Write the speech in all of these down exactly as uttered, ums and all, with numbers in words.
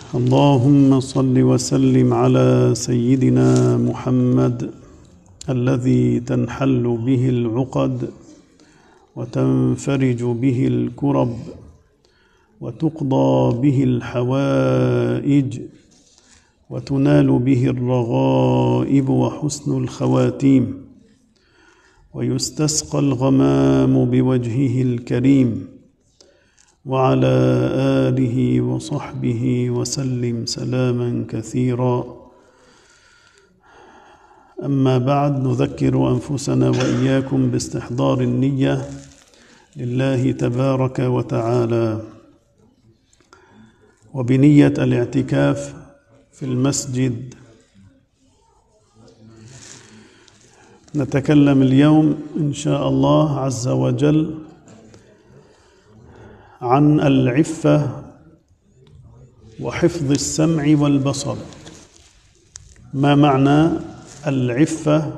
اللهم صل وسلم على سيدنا محمد الذي تنحل به العقد وتنفرج به الكرب وتقضى به الحوائج وتنال به الرغائب وحسن الخواتيم ويستسقى الغمام بوجهه الكريم وعلى آله وصحبه وسلم سلاما كثيرا. أما بعد، نذكر أنفسنا وإياكم باستحضار النية لله تبارك وتعالى وبنية الاعتكاف في المسجد. نتكلم اليوم إن شاء الله عز وجل عن العفة وحفظ السمع والبصر. ما معنى العفة؟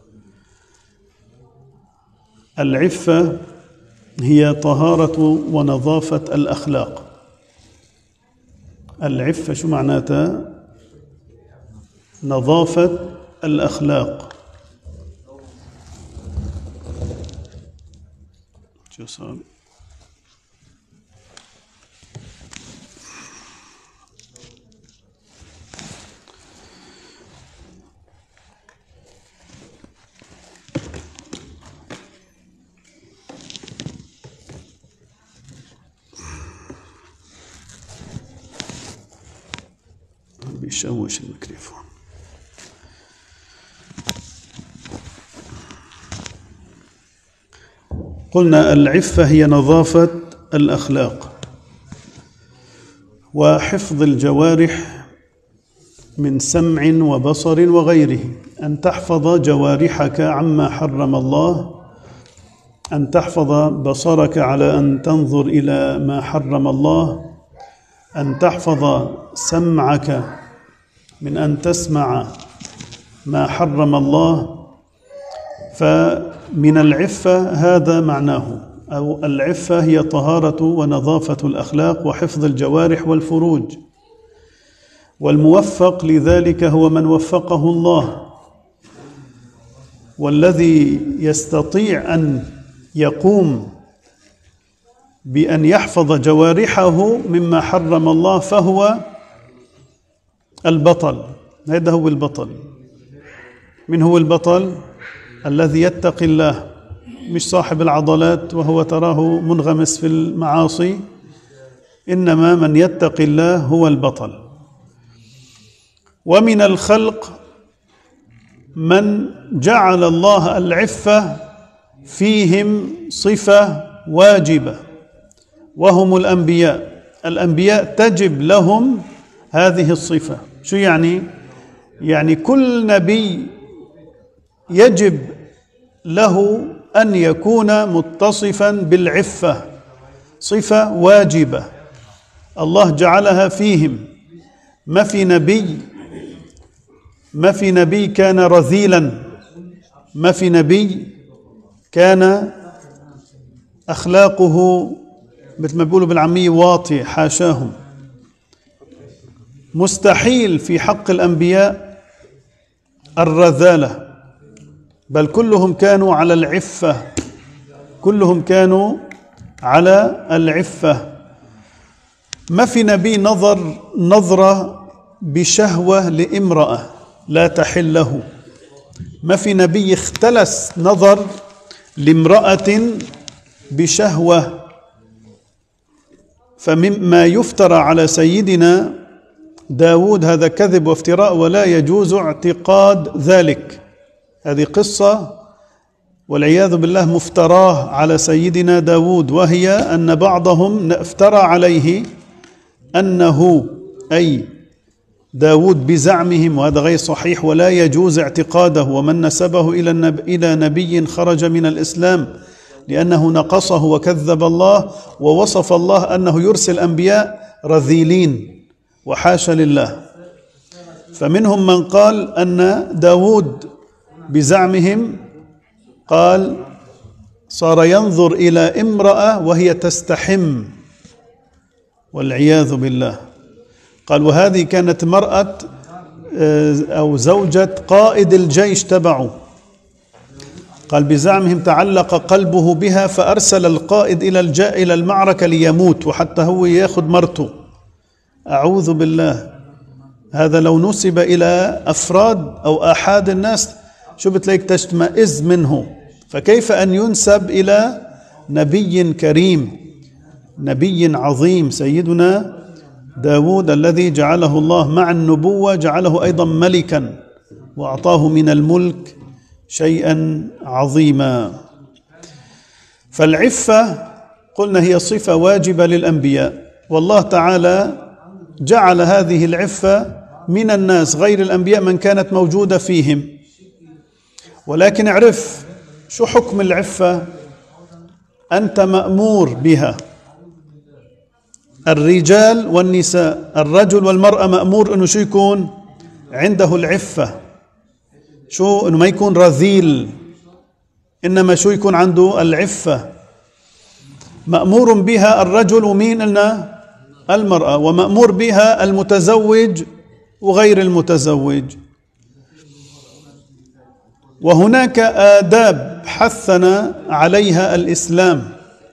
العفة هي طهارة ونظافة الأخلاق. العفة شو معناتها؟ نظافة الأخلاق. شو صار؟ بيشوش الميكروفون. قلنا العفة هي نظافة الأخلاق وحفظ الجوارح من سمع وبصر وغيره. أن تحفظ جوارحك عما حرم الله، أن تحفظ بصرك على أن تنظر إلى ما حرم الله، أن تحفظ سمعك من أن تسمع ما حرم الله. فمن العفة هذا معناه، أو العفة هي طهارة ونظافة الأخلاق وحفظ الجوارح والفروج. والموفق لذلك هو من وفقه الله، والذي يستطيع أن يقوم بأن يحفظ جوارحه مما حرم الله فهو البطل. هذا هو البطل. من هو البطل؟ الذي يتقي الله، مش صاحب العضلات وهو تراه منغمس في المعاصي، إنما من يتقي الله هو البطل. ومن الخلق من جعل الله العفة فيهم صفة واجبة، وهم الأنبياء. الأنبياء تجب لهم هذه الصفة. شو يعني؟ يعني كل نبي يجب له أن يكون متصفا بالعفة، صفة واجبة الله جعلها فيهم. ما في نبي ما في نبي كان رذيلا، ما في نبي كان أخلاقه مثل ما بيقولوا بالعامية واطية، حاشاهم. مستحيل في حق الأنبياء الرذالة، بل كلهم كانوا على العفة، كلهم كانوا على العفة. ما في نبي نظر نظرة بشهوة لامرأة لا تحل له، ما في نبي اختلس نظر لامرأة بشهوة. فمما يفترى على سيدنا داود هذا كذب وافتراء، ولا يجوز اعتقاد ذلك. هذه قصة والعياذ بالله مفتراه على سيدنا داود، وهي أن بعضهم افترى عليه أنه أي داود بزعمهم، وهذا غير صحيح ولا يجوز اعتقاده. ومن نسبه إلى النبي إلى نبي خرج من الإسلام، لأنه نقصه وكذب الله ووصف الله أنه يرسل أنبياء رذيلين، وحاشا لله. فمنهم من قال أن داود بزعمهم قال صار ينظر إلى امرأة وهي تستحم، والعياذ بالله. قال وهذه كانت مرأة أو زوجة قائد الجيش تبعه. قال بزعمهم تعلق قلبه بها فأرسل القائد إلى الجاء إلى المعركة ليموت وحتى هو يأخذ مرته. أعوذ بالله. هذا لو نسب إلى أفراد أو آحاد الناس شو بتلاقيك تشمئز منه، فكيف أن ينسب إلى نبي كريم نبي عظيم سيدنا داود الذي جعله الله مع النبوة جعله أيضا ملكا وأعطاه من الملك شيئا عظيما. فالعفة قلنا هي صفة واجبة للأنبياء، والله تعالى جعل هذه العفة من الناس غير الأنبياء من كانت موجودة فيهم. ولكن اعرف شو حكم العفة، أنت مأمور بها. الرجال والنساء، الرجل والمرأة مأمور أنه شو يكون عنده العفة، شو أنه ما يكون رذيل، إنما شو يكون عنده العفة. مأمور بها الرجل ومين قلنا؟ المرأة. ومأمور بها المتزوج وغير المتزوج. وهناك آداب حثنا عليها الإسلام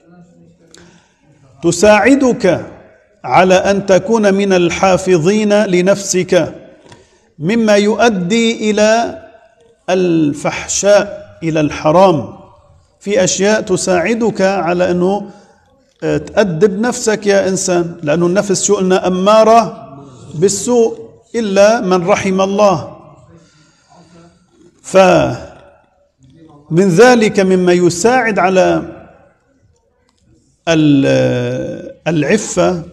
تساعدك على أن تكون من الحافظين لنفسك مما يؤدي إلى الفحشاء إلى الحرام. في أشياء تساعدك على أنه تأدب نفسك يا إنسان، لأن النفس شو قلنا؟ أمارة بالسوء إلا من رحم الله. فمن ذلك مما يساعد على العفة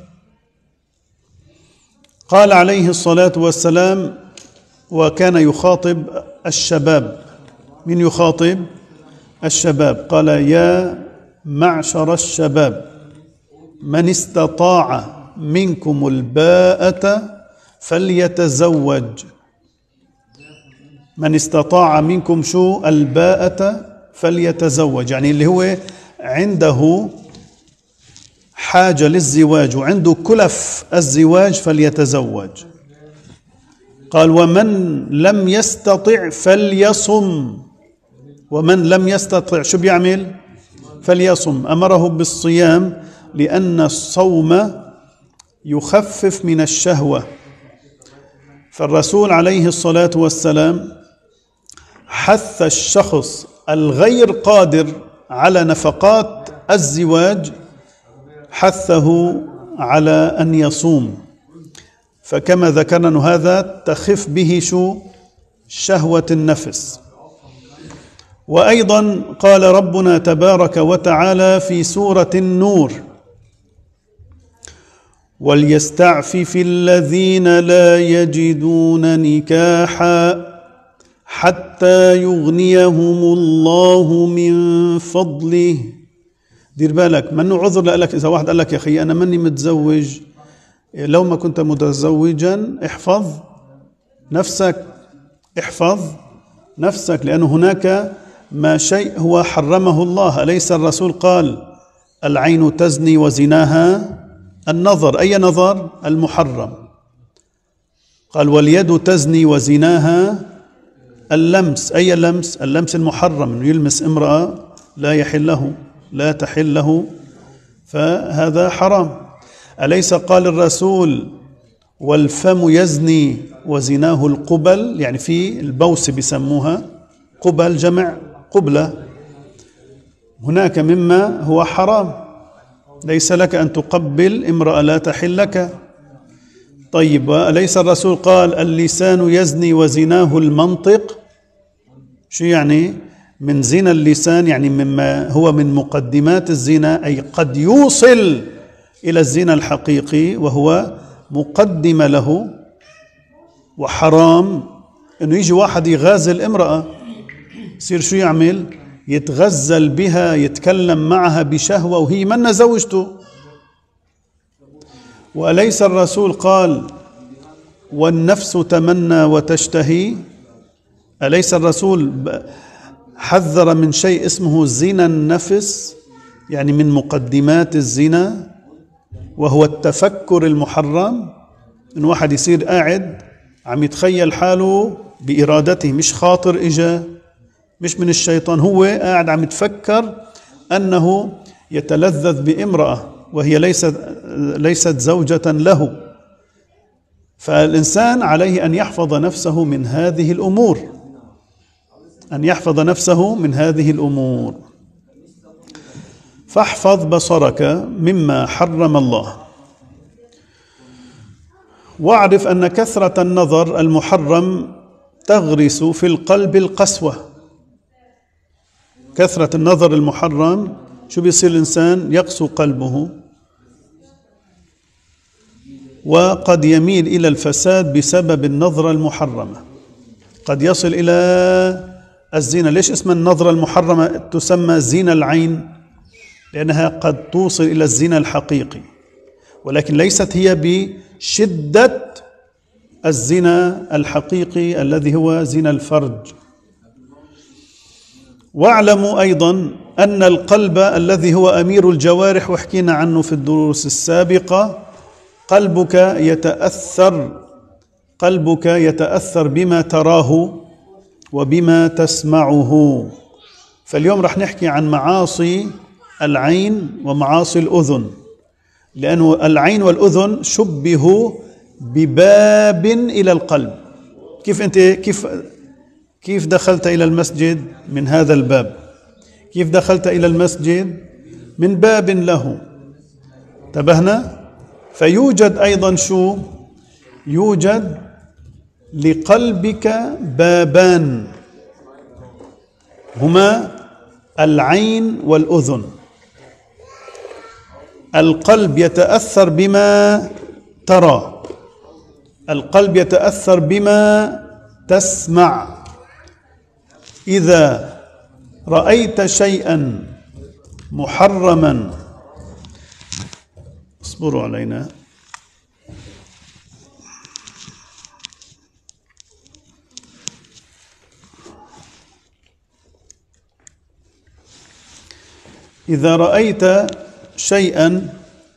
قال عليه الصلاة والسلام، وكان يخاطب الشباب. من يخاطب؟ الشباب. قال يا معشر الشباب من استطاع منكم الباءة فليتزوج. من استطاع منكم شو؟ الباءة فليتزوج، يعني اللي هو عنده حاجة للزواج وعنده كلف الزواج فليتزوج. قال ومن لم يستطع فليصم. ومن لم يستطع شو بيعمل؟ فليصم. أمره بالصيام لأن الصوم يخفف من الشهوة. فالرسول عليه الصلاة والسلام حث الشخص الغير قادر على نفقات الزواج، حثه على أن يصوم. فكما ذكرنا هذا تخف به شو؟ شهوة النفس. وأيضا قال ربنا تبارك وتعالى في سورة النور وليستعفف الذين لا يجدون نكاحا حتى يغنيهم الله من فضله. دير بالك، منه عذر لك إذا واحد قال لك يا أخي أنا مني متزوج، لو ما كنت متزوجا احفظ نفسك، احفظ نفسك، لأن هناك ما شيء هو حرمه الله. أليس الرسول قال العين تزني وزناها النظر؟ أي نظر؟ المحرم. قال واليد تزني وزناها اللمس. أي لمس؟ اللمس المحرم، أنه يلمس امرأة لا يحل له، لا تحل له، فهذا حرام. أليس قال الرسول والفم يزني وزناه القبل؟ يعني في البوس بسموها قبل، جمع قبلة. هناك مما هو حرام، ليس لك أن تقبل امرأة لا تحل لك. طيب، أليس الرسول قال اللسان يزني وزناه المنطق؟ شو يعني من زنا اللسان؟ يعني مما هو من مقدمات الزنا، أي قد يوصل إلى الزنا الحقيقي وهو مقدمة له. وحرام إنه يجي واحد يغازل امرأة، يصير شو يعمل؟ يتغزل بها، يتكلم معها بشهوة وهي منا زوجته. وأليس الرسول قال والنفس تمنى وتشتهي؟ أليس الرسول حذر من شيء اسمه زنا النفس، يعني من مقدمات الزنا، وهو التفكر المحرم؟ إن واحد يصير قاعد عم يتخيل حاله بإرادته، مش خاطر إجا، مش من الشيطان، هو قاعد عم يتفكر أنه يتلذذ بامرأة وهي ليست ليست زوجة له. فالإنسان عليه أن يحفظ نفسه من هذه الأمور، أن يحفظ نفسه من هذه الأمور. فاحفظ بصرك مما حرم الله، واعرف أن كثرة النظر المحرم تغرس في القلب القسوة. كثرة النظر المحرم شو بيصير؟ الإنسان يقسو قلبه، وقد يميل إلى الفساد بسبب النظرة المحرمة، قد يصل إلى الزنا. ليش اسم النظرة المحرمة تسمى زنا العين؟ لأنها قد توصل إلى الزنا الحقيقي، ولكن ليست هي بشدة الزنا الحقيقي الذي هو زنا الفرج. واعلموا أيضا أن القلب الذي هو أمير الجوارح، وحكينا عنه في الدروس السابقة، قلبك يتأثر قلبك يتأثر بما تراه وبما تسمعه. فاليوم رح نحكي عن معاصي العين ومعاصي الأذن، لأنه العين والأذن شبهوا بباب إلى القلب. كيف أنت كيف كيف دخلت إلى المسجد؟ من هذا الباب. كيف دخلت إلى المسجد؟ من باب له. انتبهنا؟ فيوجد أيضا شو؟ يوجد لقلبك بابان، هما العين والأذن. القلب يتأثر بما ترى، القلب يتأثر بما تسمع. إذا رأيت شيئا محرما، اصبروا علينا، إذا رأيت شيئا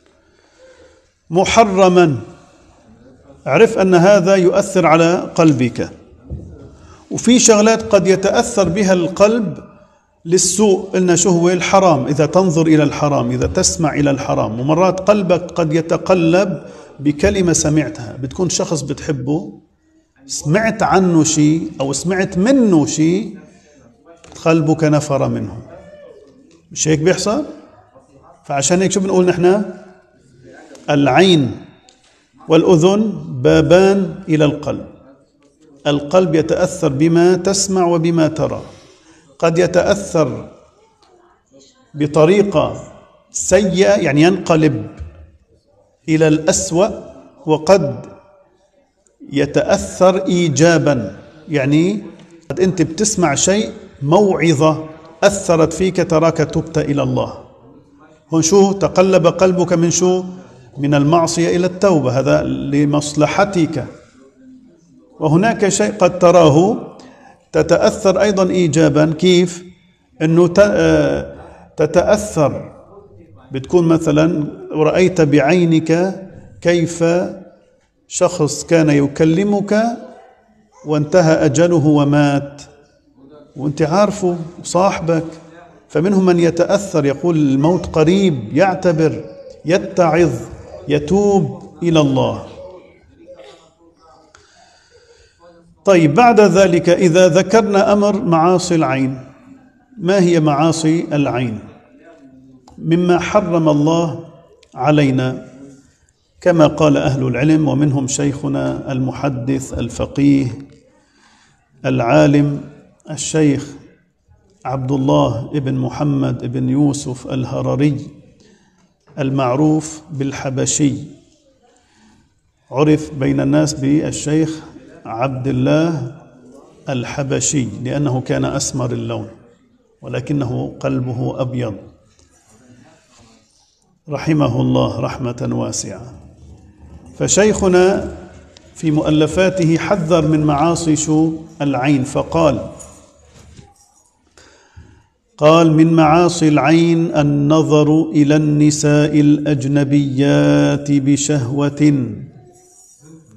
محرما اعرف أن هذا يؤثر على قلبك. وفي شغلات قد يتأثر بها القلب للسوء، قلنا شو هو؟ الحرام، إذا تنظر إلى الحرام، إذا تسمع إلى الحرام. ومرات قلبك قد يتقلب بكلمة سمعتها، بتكون شخص بتحبه، سمعت عنه شيء أو سمعت منه شيء، قلبك نفر منه. مش هيك بيحصل؟ فعشان هيك شو بنقول نحن؟ العين والأذن بابان إلى القلب. القلب يتأثر بما تسمع وبما ترى. قد يتأثر بطريقة سيئة، يعني ينقلب إلى الأسوأ، وقد يتأثر إيجابا، يعني قد أنت بتسمع شيء موعظة أثرت فيك، تراك تبت إلى الله. هون شو؟ تقلب قلبك من شو؟ من المعصية إلى التوبة، هذا لمصلحتك. وهناك شيء قد تراه تتأثر أيضا إيجابا. كيف؟ أنه تتأثر، بتكون مثلا رأيت بعينك كيف شخص كان يكلمك وانتهى أجله ومات، وانت عارفه وصاحبك. فمنهم من يتأثر، يقول الموت قريب، يعتبر، يتعظ، يتوب إلى الله. طيب، بعد ذلك إذا ذكرنا أمر معاصي العين، ما هي معاصي العين؟ مما حرم الله علينا كما قال أهل العلم، ومنهم شيخنا المحدث الفقيه العالم الشيخ عبد الله ابن محمد ابن يوسف الهرري المعروف بالحبشي، عرف بين الناس بالشيخ عبد الله الحبشي، لأنه كان أسمر اللون ولكنه قلبه أبيض، رحمه الله رحمة واسعة. فشيخنا في مؤلفاته حذر من معاصي شو؟ العين، فقال قال من معاصي العين النظر إلى النساء الأجنبيات بشهوة،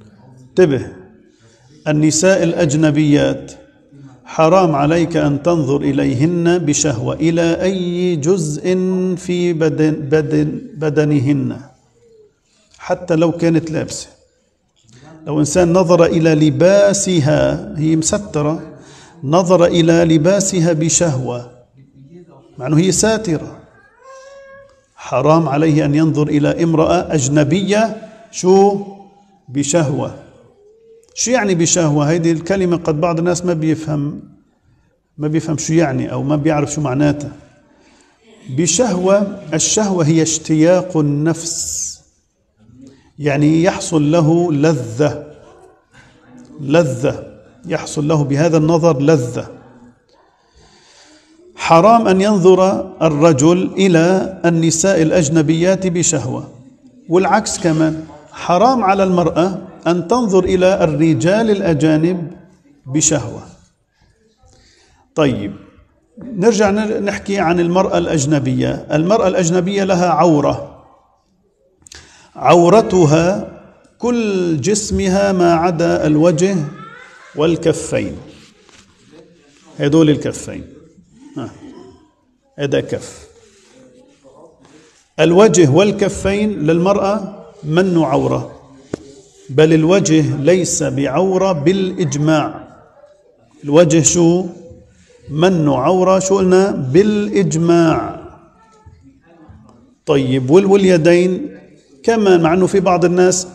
انتبه، النساء الأجنبيات حرام عليك أن تنظر إليهن بشهوة إلى أي جزء في بدن بدن بدنهن، حتى لو كانت لابسة. لو إنسان نظر إلى لباسها، هي مسترة، نظر إلى لباسها بشهوة مع أنه هي ساترة، حرام عليه أن ينظر إلى امرأة أجنبية شو بشهوة. شو يعني بشهوة؟ هذه الكلمة قد بعض الناس ما بيفهم ما بيفهم شو يعني، أو ما بيعرف شو معناتها. بشهوة، الشهوة هي اشتياق النفس، يعني يحصل له لذة لذة يحصل له بهذا النظر لذة. حرام أن ينظر الرجل إلى النساء الأجنبيات بشهوة، والعكس كمان، حرام على المرأة أن تنظر إلى الرجال الأجانب بشهوة. طيب نرجع نحكي عن المرأة الأجنبية. المرأة الأجنبية لها عورة، عورتها كل جسمها ما عدا الوجه والكفين. هدول الكفين، هذا كف. الوجه والكفين للمرأة من عورة، بل الوجه ليس بعورة بالإجماع. الوجه شو؟ من عورة، شو قلنا؟ بالإجماع. طيب واليدين كمان، مع أنه في بعض الناس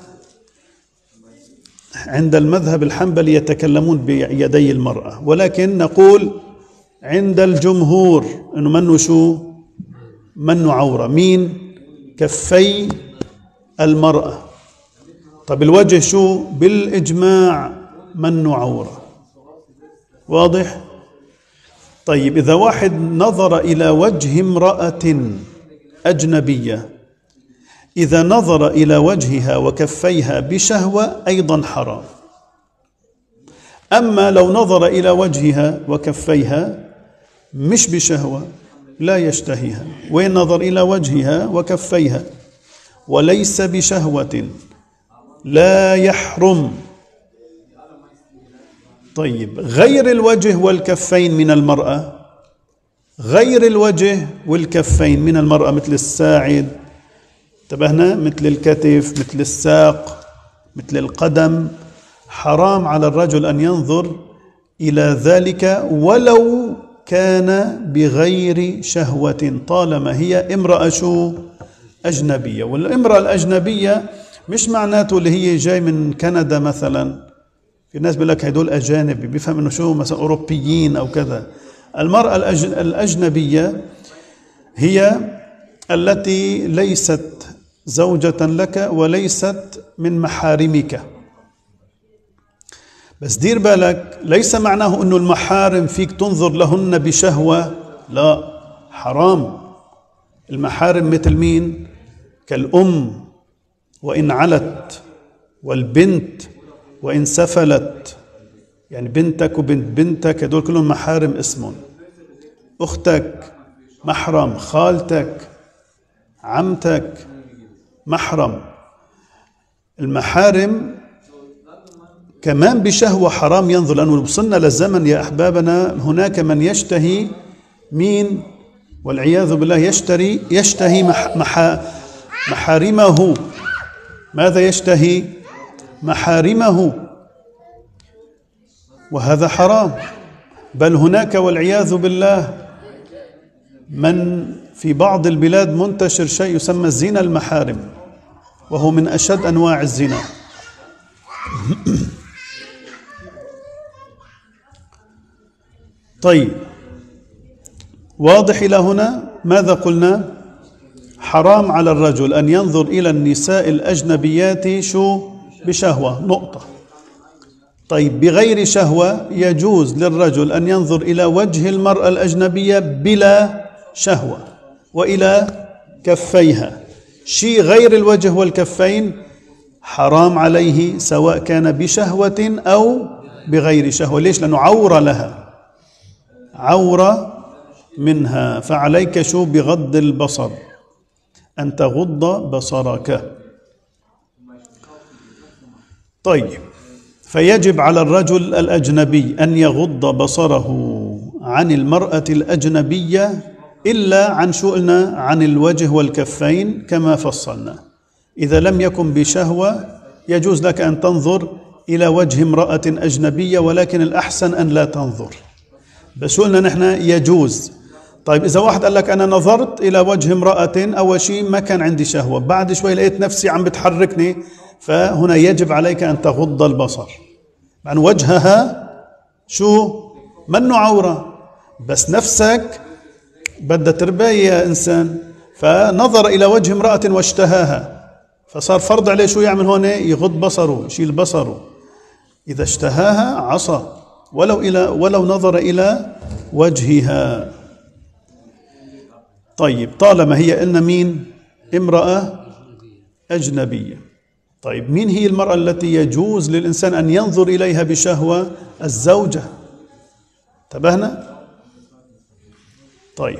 عند المذهب الحنبلي يتكلمون بيدي المرأة، ولكن نقول عند الجمهور أنه منه شو؟ منه عورة. مين؟ كفي المرأة. طب الوجه شو؟ بالإجماع منه عورة. واضح؟ طيب إذا واحد نظر إلى وجه امرأة أجنبية، إذا نظر إلى وجهها وكفيها بشهوة أيضا حرام. أما لو نظر إلى وجهها وكفيها مش بشهوة لا يشتهيها، وين نظر إلى وجهها وكفيها وليس بشهوة لا يحرم. طيب غير الوجه والكفين من المرأة، غير الوجه والكفين من المرأة مثل الساعد، انتبهنا، مثل الكتف، مثل الساق، مثل القدم، حرام على الرجل أن ينظر إلى ذلك ولو كان بغير شهوة، طالما هي امرأة شو؟ أجنبية. والامرأة الأجنبية مش معناته اللي هي جاي من كندا مثلا، في ناس بيقول لك هدول أجانب، بيفهم إنه شو مثلا أوروبيين أو كذا. المرأة الأجنبية هي التي ليست زوجة لك وليست من محارمك. بس دير بالك، ليس معناه أنه المحارم فيك تنظر لهن بشهوة، لا، حرام. المحارم مثل مين؟ كالأم وإن علت، والبنت وإن سفلت، يعني بنتك وبنت بنتك هدول كلهم محارم اسمهم. أختك محرم، خالتك، عمتك محرم. المحارم كمان بشهوة حرام ينظر، لأنه وصلنا للزمن يا أحبابنا هناك من يشتهي مين؟ والعياذ بالله يشتري يشتهي مح محا محارمه. ماذا يشتهي؟ محارمه، وهذا حرام. بل هناك والعياذ بالله من في بعض البلاد منتشر شيء يسمى الزنا المحارم، وهو من أشد أنواع الزنا. طيب واضح إلى هنا؟ ماذا قلنا؟ حرام على الرجل أن ينظر إلى النساء الأجنبيات شو؟ بشهوة، نقطة. طيب بغير شهوة يجوز للرجل أن ينظر إلى وجه المرأة الأجنبية بلا شهوة، وإلى كفيها. شيء غير الوجه والكفين حرام عليه سواء كان بشهوة أو بغير شهوة. ليش؟ لأنه عورة لها، عورة منها. فعليك شو؟ بغض البصر، أن تغض بصرك. طيب فيجب على الرجل الأجنبي أن يغض بصره عن المرأة الأجنبية إلا عن شو قلنا؟ عن الوجه والكفين كما فصلنا. إذا لم يكن بشهوة يجوز لك أن تنظر إلى وجه امرأة أجنبية، ولكن الأحسن أن لا تنظر. بس قلنا نحن يجوز. طيب إذا واحد قال لك أنا نظرت إلى وجه امرأة، أول شيء ما كان عندي شهوة، بعد شوي لقيت نفسي عم بتحركني، فهنا يجب عليك أن تغض البصر. مع أن وجهها شو؟ منه عورة، بس نفسك بدها ترباية يا إنسان، فنظر إلى وجه امرأة واشتهاها، فصار فرض عليه شو يعمل هون؟ يغض بصره، يشيل بصره. إذا اشتهاها عصى ولو إلى ولو نظر إلى وجهها. طيب طالما هي قلنا مين؟ امرأة أجنبية. طيب مين هي المرأة التي يجوز للإنسان أن ينظر إليها بشهوة؟ الزوجة. انتبهنا؟ طيب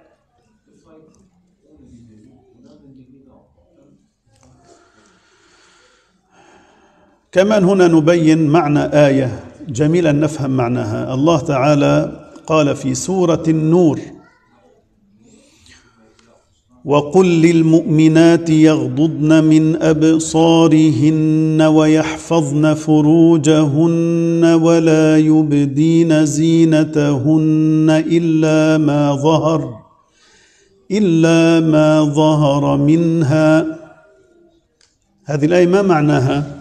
كمان هنا نبين معنى آية جميل أن نفهم معناها. الله تعالى قال في سورة النور: وقل للمؤمنات يغضضن من أبصارهن ويحفظن فروجهن ولا يبدين زينتهن إلا ما ظهر إلا ما ظهر منها. هذه الآية ما معناها؟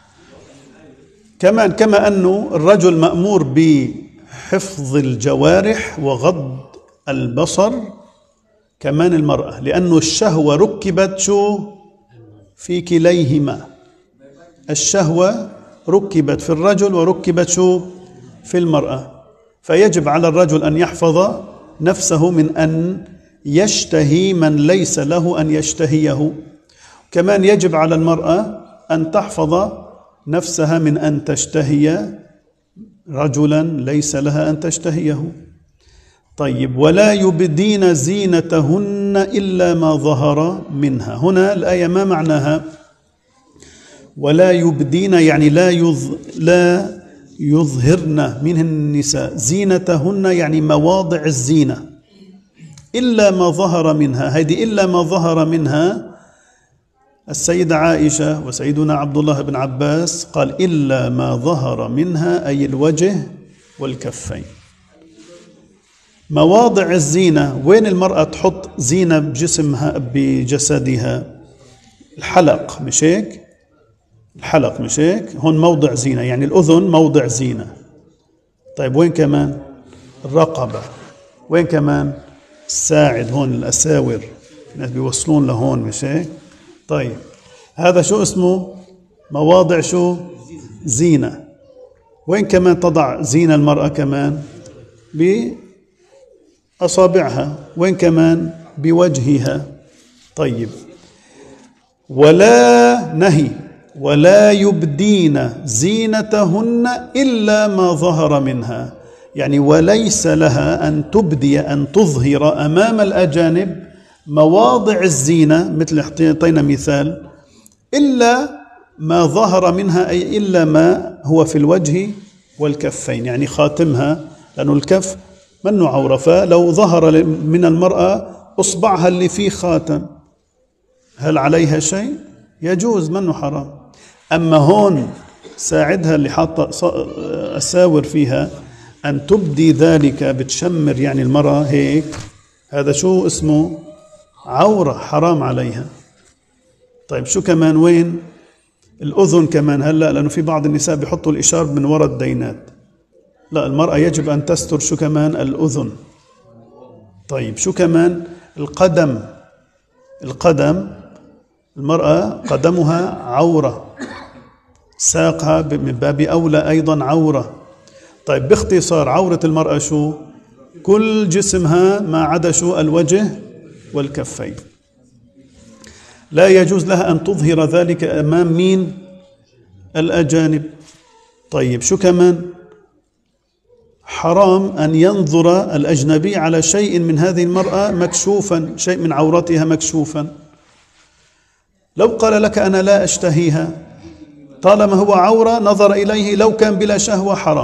كمان كما أنه الرجل مأمور بحفظ الجوارح وغض البصر، كمان المرأة، لأنه الشهوة ركبت شو؟ في كليهما. الشهوة ركبت في الرجل وركبت شو؟ في المرأة. فيجب على الرجل أن يحفظ نفسه من أن يشتهي من ليس له أن يشتهيه. كمان يجب على المرأة أن تحفظ نفسها من أن تشتهي رجلا ليس لها أن تشتهيه. طيب ولا يبدين زينتهن إلا ما ظهر منها. هنا الآية ما معناها؟ ولا يبدين يعني لا يظ... لا يظهرن من النساء زينتهن، يعني مواضع الزينة، إلا ما ظهر منها. هذه إلا ما ظهر منها السيدة عائشة وسيدنا عبد الله بن عباس قال إلا ما ظهر منها، أي الوجه والكفين. مواضع الزينة وين المرأة تحط زينة بجسمها بجسدها؟ الحلق، مش هيك؟ الحلق مش هيك؟ هون موضع زينة، يعني الأذن موضع زينة. طيب وين كمان؟ الرقبة. وين كمان؟ الساعد، هون الأساور، الناس بيوصلون لهون، مش هيك؟ طيب هذا شو اسمه؟ مواضع شو؟ زينة. وين كمان تضع زينة المرأة؟ كمان بأصابعها. وين كمان؟ بوجهها. طيب ولا نهي ولا يبدين زينتهن إلا ما ظهر منها، يعني وليس لها أن تبدي أن تظهر أمام الأجانب مواضع الزينة، مثل اعطينا مثال إلا ما ظهر منها، أي إلا ما هو في الوجه والكفين، يعني خاتمها، لأنه الكف منه عورة، فلو ظهر من المرأة أصبعها اللي فيه خاتم هل عليها شيء؟ يجوز، منه حرام. أما هون ساعدها اللي حاطة أساور فيها أن تبدي ذلك، بتشمر يعني المرأة هيك، هذا شو اسمه؟ عورة، حرام عليها. طيب شو كمان؟ وين؟ الأذن كمان. هلأ لأنه في بعض النساء بيحطوا الإشارب من وراء الدينات، لا، المرأة يجب أن تستر شو كمان؟ الأذن. طيب شو كمان؟ القدم. القدم المرأة قدمها عورة، ساقها من باب أولى أيضا عورة. طيب باختصار عورة المرأة شو؟ كل جسمها ما عدا شو؟ الوجه والكفين. لا يجوز لها أن تظهر ذلك أمام مين؟ الأجانب. طيب شو كمان؟ حرام أن ينظر الأجنبي على شيء من هذه المرأة مكشوفا، شيء من عورتها مكشوفا. لو قال لك أنا لا أشتهيها، طالما هو عورة نظر إليه لو كان بلا شهوة حرام.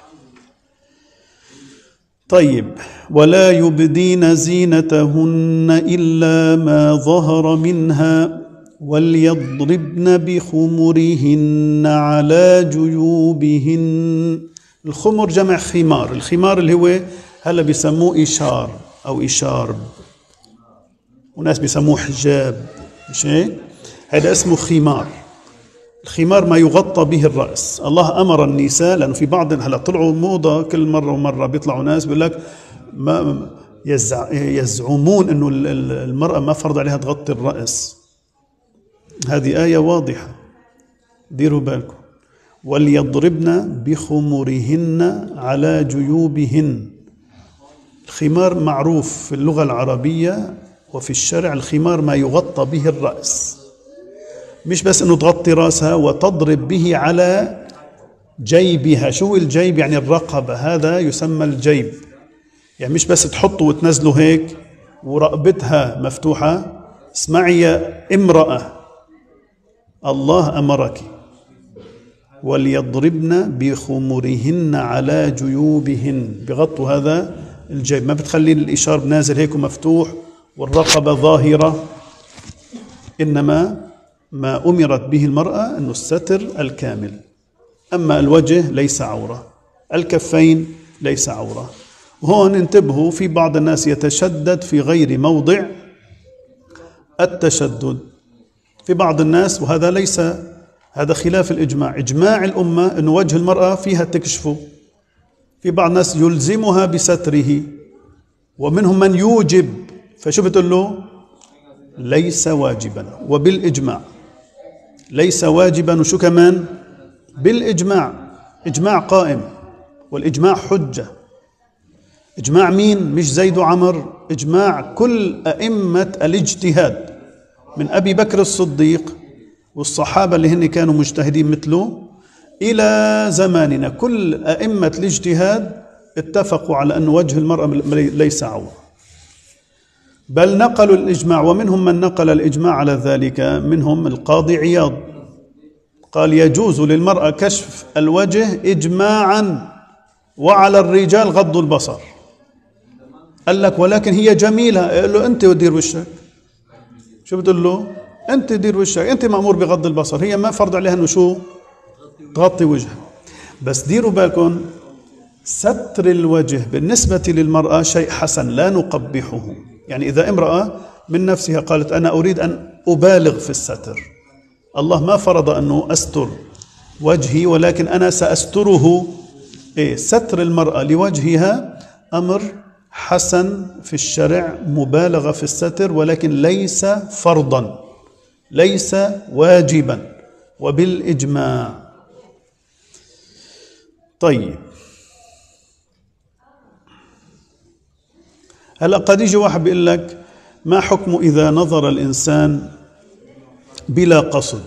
طيب، ولا يبدين زينتهن إلا ما ظهر منها وليضربن بخمرهن على جيوبهن. الخمر جمع خمار، الخمار اللي هو هلا بيسموه إشار أو إشارب، وناس بيسموه حجاب، مش هيك؟ هذا اسمه خمار. الخمار ما يغطى به الرأس. الله أمر النساء، لأنه في بعض هلا طلعوا موضة كل مرة ومرة بيطلعوا ناس بيقول لك ما يزع يزعمون إنه المرأة ما فرض عليها تغطي الرأس. هذه آية واضحة، ديروا بالكم. وليضربن بخمرهن على جيوبهن. الخمار معروف في اللغة العربية وفي الشرع، الخمار ما يغطى به الرأس، مش بس انه تغطي راسها، وتضرب به على جيبها. شو الجيب؟ يعني الرقبة، هذا يسمى الجيب. يعني مش بس تحطه وتنزله هيك ورقبتها مفتوحة. اسمعي يا امرأة، الله أمرك وليضربن بخمرهن على جيوبهن، بغطوا هذا الجيب، ما بتخلي الإشارب نازل هيك ومفتوح والرقبة ظاهرة. إنما ما أمرت به المرأة أنه الستر الكامل. أما الوجه ليس عورة، الكفين ليس عورة. وهون انتبهوا، في بعض الناس يتشدد في غير موضع التشدد، في بعض الناس، وهذا ليس، هذا خلاف الإجماع. إجماع الأمة أنه وجه المرأة فيها تكشفه. في بعض الناس يلزمها بستره، ومنهم من يوجب. فشو بتقول له؟ ليس واجبا، وبالإجماع ليس واجبا. وشو كمان؟ بالإجماع، إجماع قائم، والإجماع حجة. إجماع مين؟ مش زيد وعمر، إجماع كل أئمة الاجتهاد من أبي بكر الصديق والصحابة اللي هن كانوا مجتهدين مثله إلى زماننا. كل أئمة الاجتهاد اتفقوا على أن وجه المرأة ليس عورة، بل نقلوا الإجماع. ومنهم من نقل الإجماع على ذلك، منهم القاضي عياض، قال يجوز للمرأة كشف الوجه إجماعا، وعلى الرجال غض البصر. قال لك ولكن هي جميلة. قال له أنت ودير وشك. شو بتقول له؟ أنت دير وشك، أنت مأمور بغض البصر، هي ما فرض عليها أنه شو؟ تغطي وجهها. بس ديروا بالكم، ستر الوجه بالنسبة للمرأة شيء حسن لا نقبحه. يعني إذا امرأة من نفسها قالت أنا أريد أن أبالغ في الستر، الله ما فرض أنه أستر وجهي، ولكن أنا سأستره. إيه؟ ستر المرأة لوجهها أمر حسن في الشرع، مبالغة في الستر، ولكن ليس فرضا، ليس واجبا، وبالإجماع. طيب، هلا قد يجي واحد بيقول لك ما حكم إذا نظر الإنسان بلا قصد،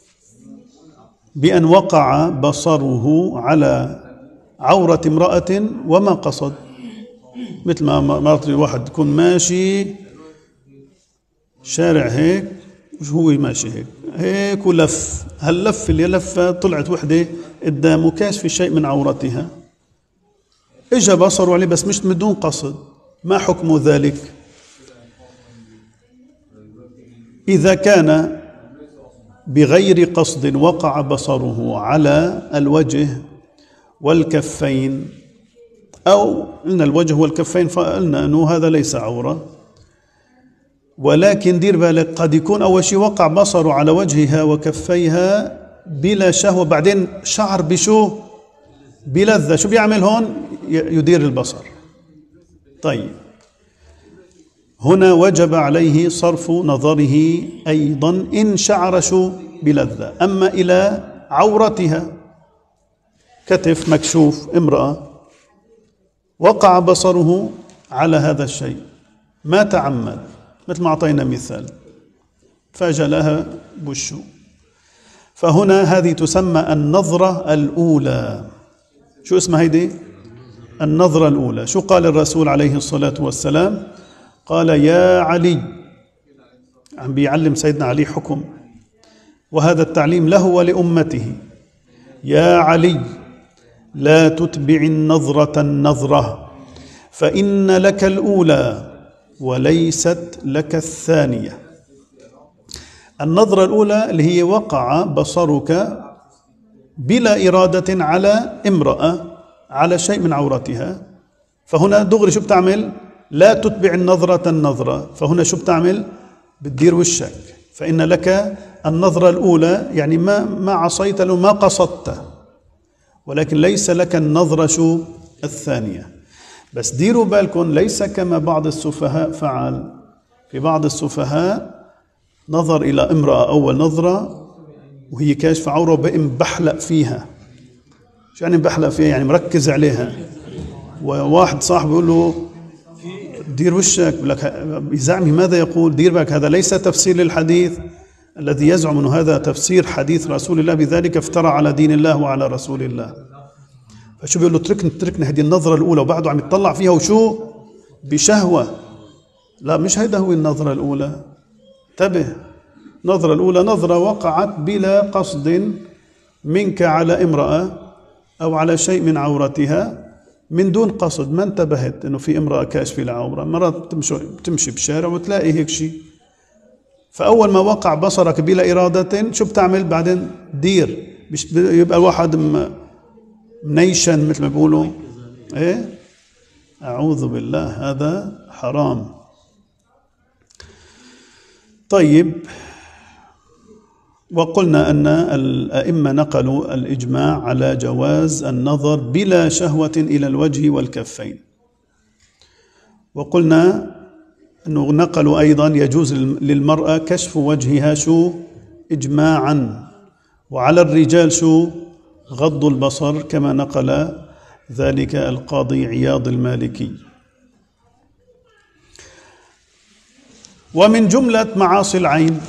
بأن وقع بصره على عورة امرأة وما قصد؟ مثل ما مرات الواحد يكون ماشي شارع هيك، وش هو ماشي هيك هيك ولف، هاللف اللي لفة طلعت وحدة قدامه كاشف شيء من عورتها، اجى بصره عليه بس مش بدون قصد، ما حكم ذلك؟ إذا كان بغير قصد وقع بصره على الوجه والكفين، أو قلنا الوجه والكفين فقلنا أنه هذا ليس عورة، ولكن دير بالك قد يكون أول شيء وقع بصره على وجهها وكفيها بلا شهوة، بعدين شعر بشو؟ بلذة. شو بيعمل هون؟ يدير البصر. طيب، هنا وجب عليه صرف نظره أيضا إن شعر شو؟ بلذة. أما إلى عورتها، كتف مكشوف امرأة، وقع بصره على هذا الشيء، ما تعمد، مثل ما أعطينا مثال، فجلها بشه، فهنا هذه تسمى النظرة الأولى. شو اسمها هيدي؟ النظرة الأولى. شو قال الرسول عليه الصلاة والسلام؟ قال يا علي، عم بيعلم سيدنا علي حكم، وهذا التعليم له ولأمته: يا علي لا تتبع النظرة النظرة فإن لك الأولى وليست لك الثانية. النظرة الأولى اللي هي وقع بصرك بلا إرادة على امرأة، على شيء من عورتها، فهنا دغري شو بتعمل؟ لا تتبع النظرة النظرة، فهنا شو بتعمل؟ بتدير وشك، فإن لك النظرة الأولى، يعني ما ما عصيت له، ما قصدت، ولكن ليس لك النظرة شو الثانية. بس ديروا بالكم، ليس كما بعض السفهاء فعل. في بعض السفهاء نظر إلى امرأة أول نظرة وهي كاشفة عورة وبقى بحلق فيها. شو يعني بحلق فيها؟ يعني مركز عليها. وواحد صاحبه يقول له دير وشك، بقول لك بزعمه ماذا يقول؟ دير بالك، هذا ليس تفسير للحديث. الذي يزعم أنه هذا تفسير حديث رسول الله بذلك افترى على دين الله وعلى رسول الله. فشو بيقول له؟ تركنا تركنا هذه النظرة الأولى، وبعده عم يتطلع فيها وشو بشهوة. لا، مش هيدا هو النظرة الأولى. انتبه، النظرة الأولى نظرة وقعت بلا قصد منك على امرأة أو على شيء من عورتها، من دون قصد، ما انتبهت انه في امرأة كاشفة العورة. مرات تمشي بالشارع وتلاقي هيك شيء، فأول ما وقع بصرك بلا إرادة شو بتعمل بعدين؟ دير. مش يبقى الواحد منيشن مثل ما بيقولوا، ايه، أعوذ بالله، هذا حرام. طيب، وقلنا أن الأئمة نقلوا الإجماع على جواز النظر بلا شهوة إلى الوجه والكفين. وقلنا أنه نقلوا أيضا يجوز للمرأة كشف وجهها شو إجماعا، وعلى الرجال شو غض البصر، كما نقل ذلك القاضي عياض المالكي. ومن جملة معاصي العين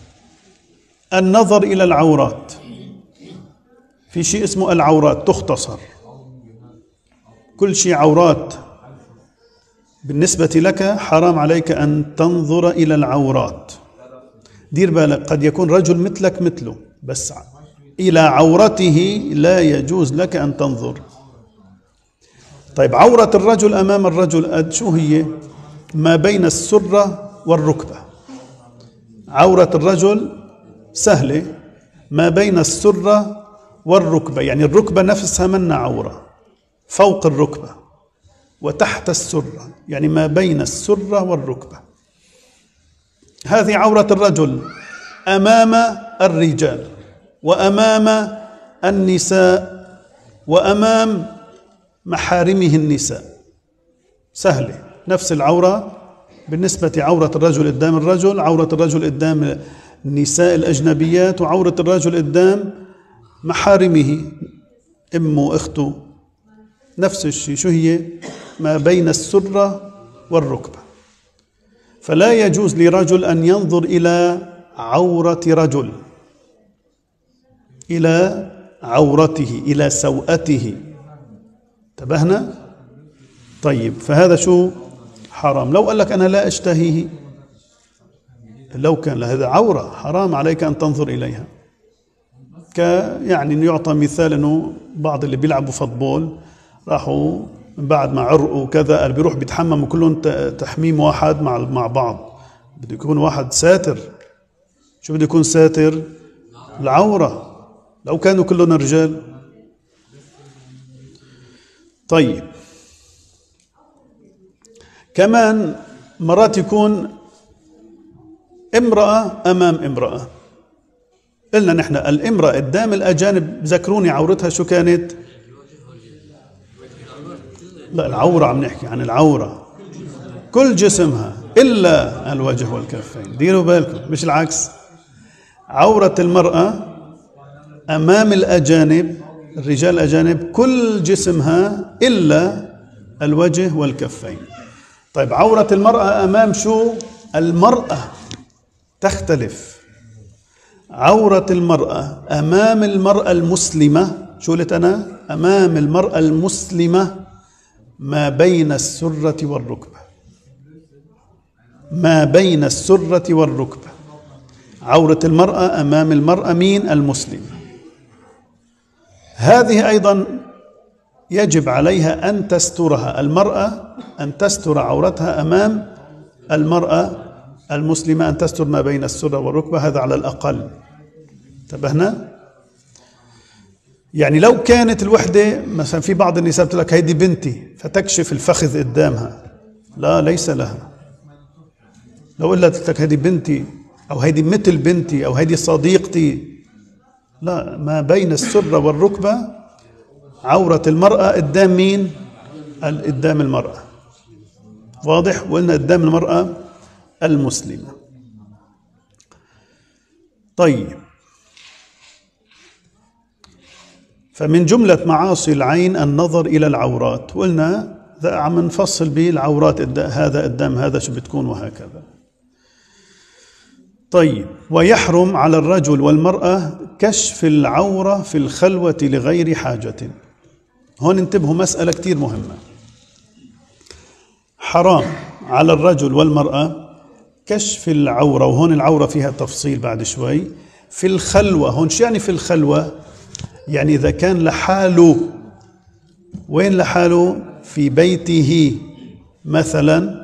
النظر إلى العورات. في شيء اسمه العورات، تختصر كل شيء عورات بالنسبة لك، حرام عليك أن تنظر إلى العورات. دير بالك، قد يكون رجل مثلك مثله، بس إلى عورته لا يجوز لك أن تنظر. طيب، عورة الرجل أمام الرجل شو هي؟ ما بين السرة والركبة. عورة الرجل سهلة، ما بين السرة والركبة، يعني الركبة نفسها منا عورة، فوق الركبة وتحت السرة، يعني ما بين السرة والركبة. هذه عورة الرجل أمام الرجال وأمام النساء وأمام محارمه النساء، سهلة. نفس العورة بالنسبة عورة الرجل قدام الرجل، عورة الرجل قدام النساء الأجنبيات، وعورة الرجل قدام محارمه، أمه وأخته، نفس الشيء. شو هي؟ ما بين السرة والركبة. فلا يجوز لرجل أن ينظر إلى عورة رجل، إلى عورته، إلى سوءته. انتبهنا؟ طيب، فهذا شو حرام. لو قال لك أنا لا أشتهيه، لو كان هذا عورة حرام عليك أن تنظر إليها. ك يعني يعطى مثال أنه بعض اللي بيلعبوا فوتبول راحوا من بعد ما عرقوا كذا، قال بيروح بيتحمموا كلهم تحميم واحد مع مع بعض. بده يكون واحد ساتر. شو بده يكون ساتر؟ العورة، لو كانوا كلهم رجال. طيب، كمان مرات يكون امرأة أمام امرأة. قلنا نحن الامرأة قدام الأجانب، ذكروني عورتها شو كانت؟ لا، العورة عم نحكي عن العورة، كل جسمها إلا الوجه والكفين. ديروا بالكم، مش العكس. عورة المرأة أمام الأجانب، الرجال الأجانب، كل جسمها إلا الوجه والكفين. طيب، عورة المرأة أمام شو؟ المرأة تختلف. عورة المرأة أمام المرأة المسلمة، شو قلت أنا؟ أمام المرأة المسلمة ما بين السرة والركبة، ما بين السرة والركبة. عورة المرأة أمام المرأة مين؟ المسلم. هذه أيضا يجب عليها أن تسترها، المرأة أن تستر عورتها أمام المرأة المسلمة، أن تستر ما بين السرة والركبة، هذا على الأقل. انتبهنا؟ يعني لو كانت الوحدة مثلا، في بعض النساء بتقول لك هيدي بنتي فتكشف الفخذ قدامها، لا ليس لها. لو قلت لك هيدي بنتي أو هيدي مثل بنتي أو هيدي صديقتي، لا، ما بين السرة والركبة عورة المرأة قدام مين؟ قدام المرأة. واضح؟ وقلنا قدام المرأة المسلمة. طيب، فمن جملة معاصي العين النظر إلى العورات، وقلنا ذا عم نفصل به العورات، هذا قدام هذا شو بتكون وهكذا. طيب، ويحرم على الرجل والمرأة كشف العورة في الخلوة لغير حاجة. هون انتبهوا، مسألة كتير مهمة. حرام على الرجل والمرأة كشف العورة، وهون العورة فيها تفصيل بعد شوي، في الخلوة. هون شو يعني في الخلوة؟ يعني إذا كان لحاله. وين لحاله؟ في بيته مثلا،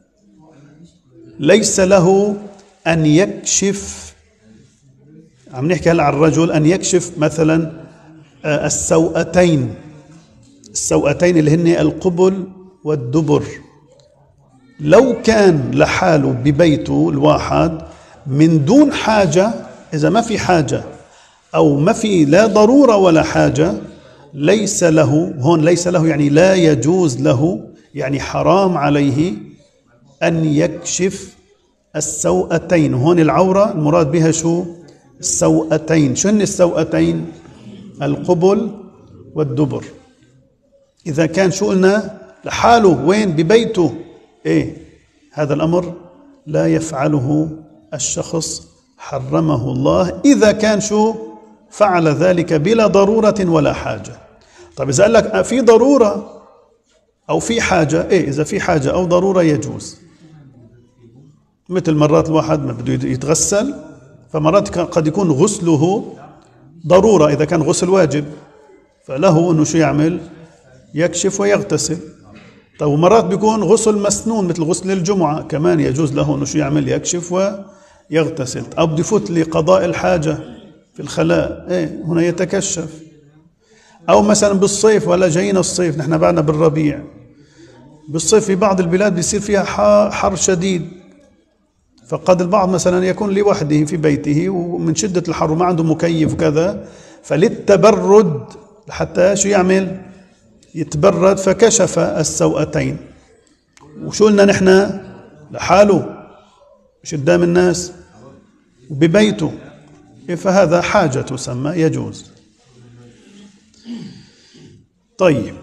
ليس له أن يكشف. عم نحكي هلا عن الرجل، أن يكشف مثلا السوأتين، السوأتين اللي هن القبل والدبر. لو كان لحاله ببيته الواحد من دون حاجة، إذا ما في حاجة أو ما في لا ضرورة ولا حاجة، ليس له. هون ليس له يعني لا يجوز له، يعني حرام عليه أن يكشف السوأتين. هون العورة المراد بها شو؟ السوأتين. شو هن السوأتين؟ القبل والدبر. إذا كان شو قلنا؟ لحاله، وين؟ ببيته. إيه؟ هذا الأمر لا يفعله الشخص، حرمه الله، إذا كان شو؟ فعل ذلك بلا ضرورة ولا حاجة. طيب إذا قال لك في ضرورة أو في حاجة، إيه؟ إذا في حاجة أو ضرورة يجوز. مثل مرات الواحد ما بده يتغسل، فمرات قد يكون غسله ضرورة، إذا كان غسل واجب فله أنه شو يعمل؟ يكشف ويغتسل. طيب ومرات بيكون غسل مسنون مثل غسل الجمعة، كمان يجوز له أنه شو يعمل؟ يكشف ويغتسل. أو بده يفوت لقضاء الحاجة في الخلاء، إيه؟ هنا يتكشف. أو مثلا بالصيف، ولا جاينا الصيف، نحن بعدنا بالربيع، بالصيف في بعض البلاد بيصير فيها حر شديد، فقد البعض مثلا يكون لوحده في بيته ومن شدة الحر وما عنده مكيف وكذا، فللتبرد حتى شو يعمل؟ يتبرد، فكشف السوأتين. وشو قلنا نحن؟ لحاله، مش قدام الناس، وببيته، فهذا حاجة تسمى، يجوز. طيب،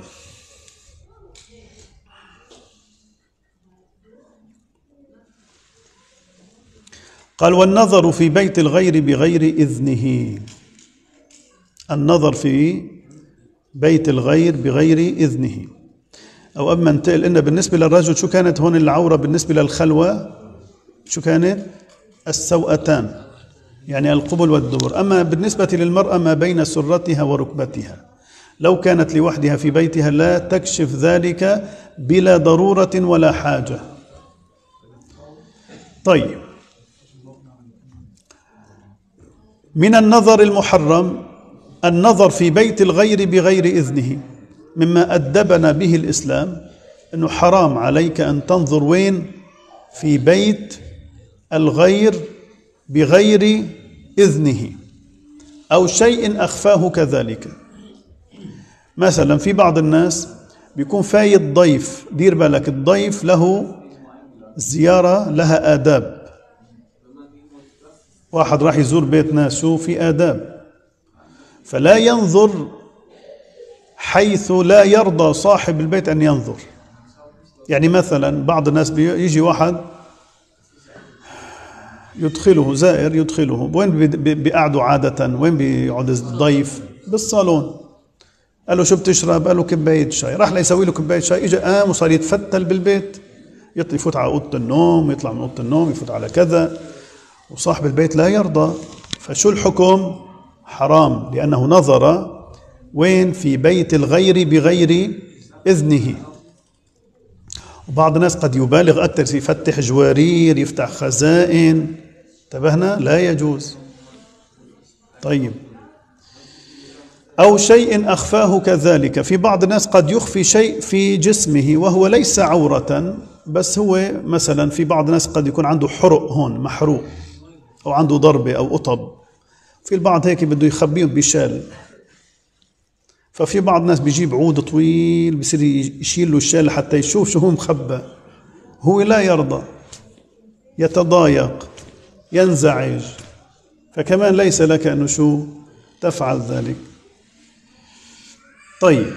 قال والنظر في بيت الغير بغير إذنه. النظر في بيت الغير بغير إذنه. أو أما ننتقل إن بالنسبة للرجل شو كانت هون العورة بالنسبة للخلوة؟ شو كانت؟ السوأتان، يعني القبل والدبر. أما بالنسبة للمرأة ما بين سرتها وركبتها، لو كانت لوحدها في بيتها لا تكشف ذلك بلا ضرورة ولا حاجة. طيب، من النظر المحرم النظر في بيت الغير بغير إذنه، مما أدبنا به الإسلام، أنه حرام عليك أن تنظر وين؟ في بيت الغير بغير إذنه، أو شيء أخفاه كذلك. مثلا في بعض الناس بيكون فايت ضيف، دير بالك الضيف له زيارة لها آداب. واحد راح يزور بيت ناس في آداب، فلا ينظر حيث لا يرضى صاحب البيت أن ينظر. يعني مثلا بعض الناس بيجي واحد يدخله زائر، يدخله وين بيقعدوا عادة؟ وين بيقعد الضيف؟ بالصالون. قال له شو بتشرب؟ قال له كباية شاي. راح ليسوي له كباية شاي، اجى قام وصار يتفتل بالبيت، يفوت على أوضة النوم، يطلع من أوضة النوم، يفوت على كذا، وصاحب البيت لا يرضى، فشو الحكم؟ حرام، لأنه نظر وين؟ في بيت الغير بغير إذنه. وبعض الناس قد يبالغ أكثر، يفتح جوارير، يفتح خزائن، انتبهنا؟ لا يجوز. طيب، أو شيء أخفاه كذلك. في بعض الناس قد يخفي شيء في جسمه وهو ليس عورة، بس هو مثلا في بعض الناس قد يكون عنده حرق هون، محروق، أو عنده ضربة أو قطب، في البعض هيك بده يخبيهم بشال، ففي بعض الناس بيجيب عود طويل بصير يشيل له الشال حتى يشوف شو هو مخبى. هو لا يرضى، يتضايق، ينزعج، فكمان ليس لك أنه شو تفعل ذلك. طيب،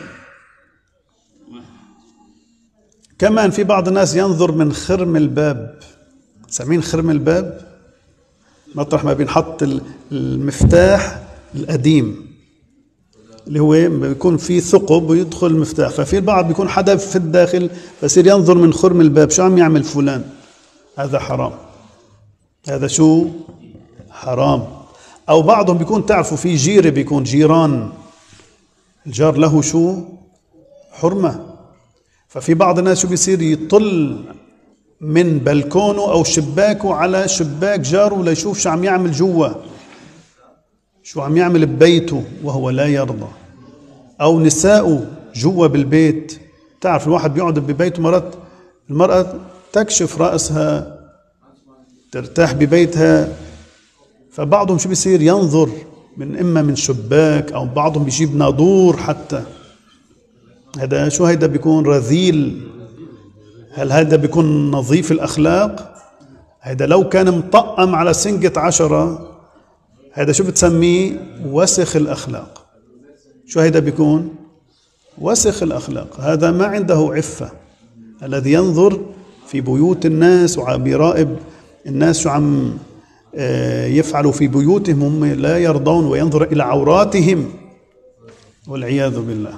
كمان في بعض الناس ينظر من خرم الباب. سامعين خرم الباب؟ مطرح ما بينحط المفتاح القديم اللي هو بيكون فيه ثقب ويدخل المفتاح، ففي البعض بيكون حدا في الداخل بصير ينظر من خرم الباب شو عم يعمل فلان. هذا حرام، هذا شو حرام. أو بعضهم بيكون تعرفوا في جيرة، بيكون جيران، الجار له شو حرمة، ففي بعض الناس شو بيصير يطل من بلكونه أو شباكه على شباك جاره ليشوف شو عم يعمل جوا، شو عم يعمل ببيته وهو لا يرضى. أو نساءه جوا بالبيت، تعرف الواحد بيقعد ببيته مرات المرأة تكشف رأسها ترتاح ببيتها، فبعضهم شو بيصير ينظر من إما من شباك أو بعضهم بيجيب ناظور حتى. هذا شو هيدا بيكون رذيل. هل هذا بيكون نظيف الأخلاق؟ هذا لو كان مطقم على سنجة عشرة هذا شو بتسميه؟ وسخ الأخلاق. شو هيدا بيكون؟ وسخ الأخلاق. هذا ما عنده عفة. الذي ينظر في بيوت الناس وبيراقب الناس شو عم يفعلوا في بيوتهم هم لا يرضون، وينظر إلى عوراتهم والعياذ بالله.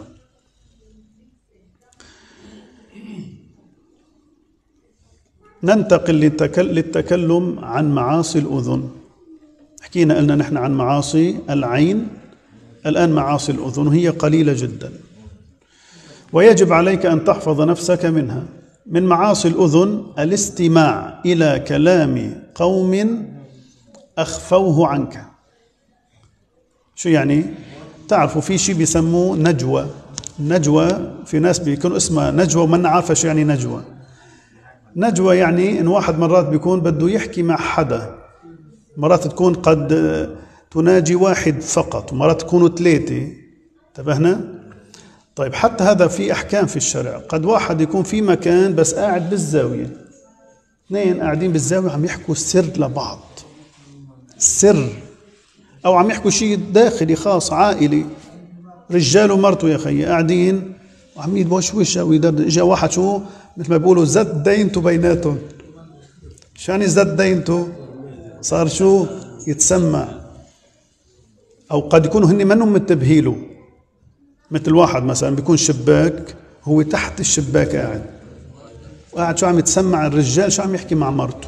ننتقل للتكلم عن معاصي الأذن. حكينا قلنا نحن عن معاصي العين، الآن معاصي الأذن، وهي قليلة جدا ويجب عليك أن تحفظ نفسك منها. من معاصي الأذن الاستماع إلى كلام قوم أخفوه عنك. شو يعني؟ تعرفوا في شيء بيسموه نجوى. نجوى في ناس بيكون اسمها نجوى وما نعرف شو يعني نجوى. نجوى يعني إن واحد مرات بيكون بده يحكي مع حدا، مرات تكون قد تناجي واحد فقط، ومرات تكونوا ثلاثة. انتبهنا؟ طيب، حتى هذا في أحكام في الشرع. قد واحد يكون في مكان بس قاعد بالزاوية، اثنين قاعدين بالزاوية عم يحكوا سر لبعض، سر، أو عم يحكوا شيء داخلي خاص عائلي، رجال ومرته يا خيي قاعدين وعم يدوشوشوا ويدردشوا. اجا واحد شو مثل ما بيقولوا زد دينته بيناتهم. شو يعني زد دينته؟ صار شو يتسمع. أو قد يكونوا هن منهم متبهيله، مثل واحد مثلا بيكون شباك هو تحت الشباك قاعد وقاعد شو عم يتسمع الرجال شو عم يحكي مع مرته.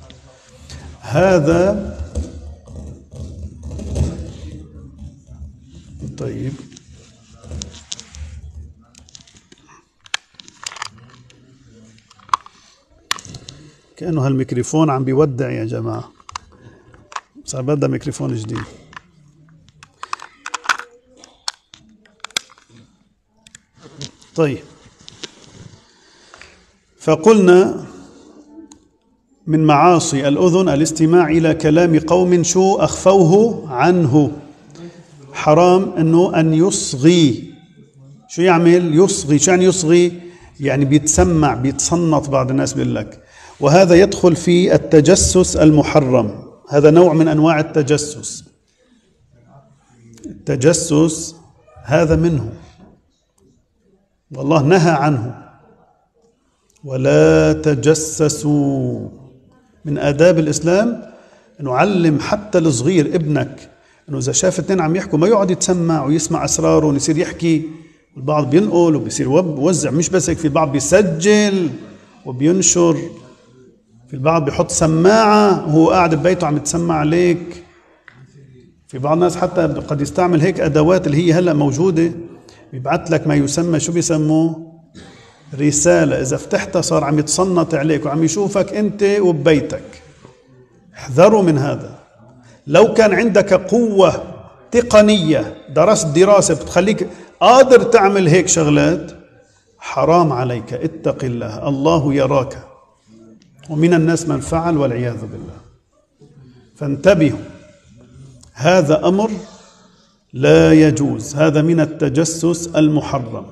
هذا طيب كأنه هالميكروفون عم بيودع يا جماعة، صار بدأ ميكروفون جديد. طيب، فقلنا من معاصي الأذن الاستماع إلى كلام قوم شو أخفوه عنه. حرام أنه أن يصغي. شو يعمل؟ يصغي. شو يعني يصغي؟ يعني بيتسمع، بيتصنط. بعض الناس بيقول لك، وهذا يدخل في التجسس المحرم. هذا نوع من أنواع التجسس. التجسس هذا منه، والله نهى عنه. ولا تجسسوا. من آداب الإسلام أنه علم حتى الصغير ابنك أنه إذا شاف اثنين عم يحكوا ما يقعد يتسمع ويسمع أسراره ويصير يحكي. البعض بينقل وبيصير وزع، مش بس هيك، في البعض بيسجل وبينشر. في البعض بيحط سماعة وهو قاعد ببيته عم يتسمع عليك. في بعض الناس حتى قد يستعمل هيك أدوات اللي هي هلأ موجودة، بيبعت لك ما يسمى شو بيسموه رسالة، إذا فتحتها صار عم يتصنت عليك وعم يشوفك أنت وببيتك. احذروا من هذا. لو كان عندك قوة تقنية درست دراسة بتخليك قادر تعمل هيك شغلات، حرام عليك، اتق الله، الله يراك. ومن الناس من فعل والعياذ بالله. فانتبهوا، هذا أمر لا يجوز، هذا من التجسس المحرم.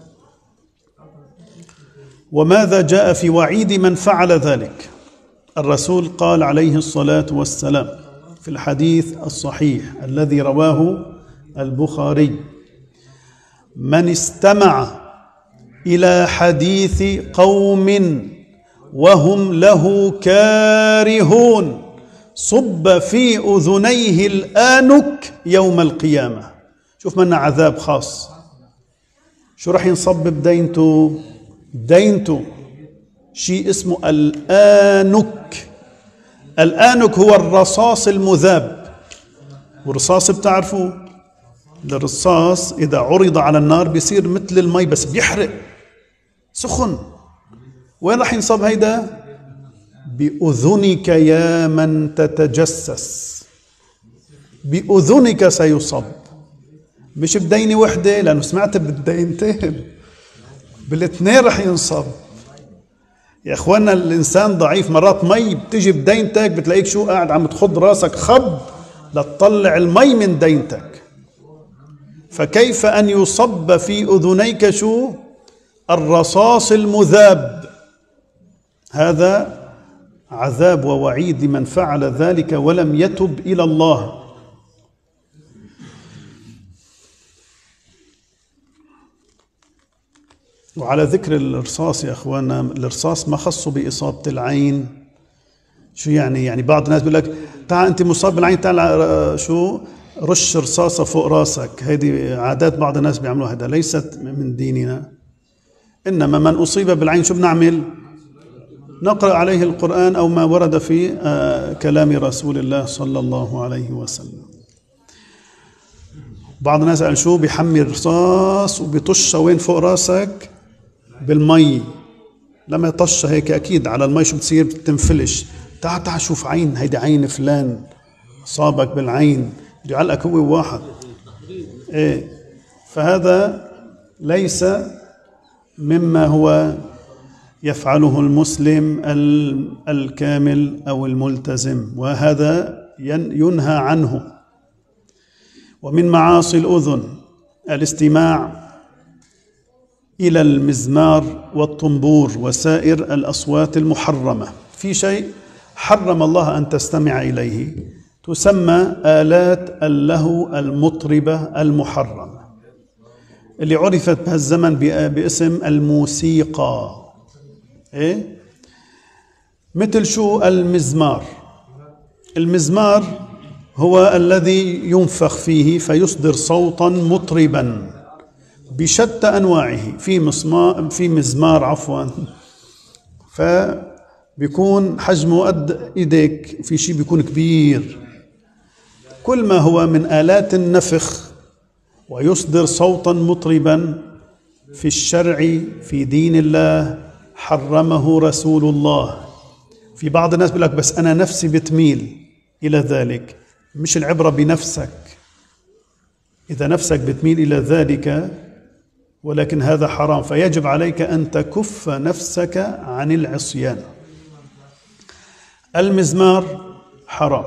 وماذا جاء في وعيد من فعل ذلك؟ الرسول قال عليه الصلاة والسلام في الحديث الصحيح الذي رواه البخاري: من استمع إلى حديث قوم وهم له كارهون صب في أذنيه الآنك يوم القيامة. شوف منا عذاب خاص. شو رح ينصب بدينته؟ دينته شيء اسمه الآنك. الآنك هو الرصاص المذاب، والرصاص بتعرفوا الرصاص إذا عرض على النار بيصير مثل المي بس بيحرق سخن. وين رح ينصب هيدا؟ بأذنك يا من تتجسس، بأذنك سيصب، مش بدينة وحدة، لأنه سمعت بالدينتين، بالاثنين رح ينصب. يا اخوانا الانسان ضعيف، مرات مي بتجي بدينتك بتلاقيك شو قاعد عم تخض راسك خض لتطلع المي من دينتك، فكيف ان يصب في اذنيك شو؟ الرصاص المذاب. هذا عذاب ووعيد لمن فعل ذلك ولم يتب الى الله. وعلى ذكر الرصاص يا اخوانا، الرصاص ما خصه بإصابة العين. شو يعني؟ يعني بعض الناس بيقول لك تعال انت مصاب بالعين، تعال شو رش رصاصة فوق راسك. هذه عادات بعض الناس بيعملوها، هذا ليست من ديننا. انما من اصيب بالعين شو بنعمل؟ نقرأ عليه القرآن او ما ورد في كلام رسول الله صلى الله عليه وسلم. بعض الناس قال شو بيحمي الرصاص وبيطشها وين فوق راسك؟ بالمي. لما يطشها هيك اكيد على المي شو بتصير؟ بتنفلش. تعال تعال شوف عين، هيدي عين فلان صابك بالعين، بده يعلقك هو واحد. ايه، فهذا ليس مما هو يفعله المسلم الكامل او الملتزم، وهذا ينهى عنه. ومن معاصي الأذن الاستماع إلى المزمار والطنبور وسائر الأصوات المحرمة. في شيء حرم الله أن تستمع إليه، تسمى آلات اللهو المطربة المحرمة، اللي عرفت بهالزمن باسم الموسيقى. إيه؟ مثل شو؟ المزمار. المزمار هو الذي ينفخ فيه فيصدر صوتا مطربا بشتى أنواعه. في مزمار في مزمار عفوا فبيكون حجمه قد إيديك، في شيء بيكون كبير. كل ما هو من آلات النفخ ويصدر صوتا مطربا في الشرع في دين الله حرمه رسول الله. في بعض الناس بيقول لك بس أنا نفسي بتميل إلى ذلك. مش العبرة بنفسك، إذا نفسك بتميل إلى ذلك، ولكن هذا حرام، فيجب عليك أن تكف نفسك عن العصيان. المزمار حرام.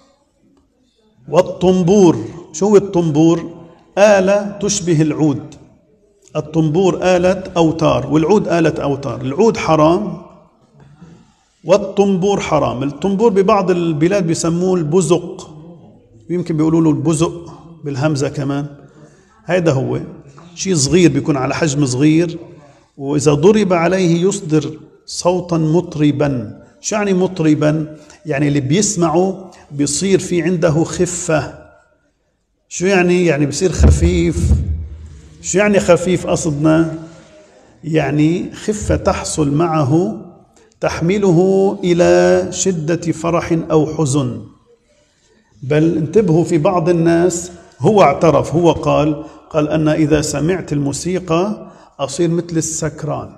والطنبور، شو الطنبور؟ آلة تشبه العود. الطنبور آلة أوتار والعود آلة أوتار. العود حرام والطنبور حرام. الطنبور ببعض البلاد بيسموه البزق، يمكن بيقولوا له البزق بالهمزة كمان. هذا هو شيء صغير بيكون على حجم صغير، وإذا ضرب عليه يصدر صوتا مطربا. شو يعني مطربا؟ يعني اللي بيسمعه بيصير في عنده خفة. شو يعني؟ يعني بيصير خفيف. شو يعني خفيف قصدنا؟ يعني خفة تحصل معه تحمله إلى شدة فرح أو حزن. بل انتبهوا، في بعض الناس هو اعترف، هو قال قال أن إذا سمعت الموسيقى أصير مثل السكران،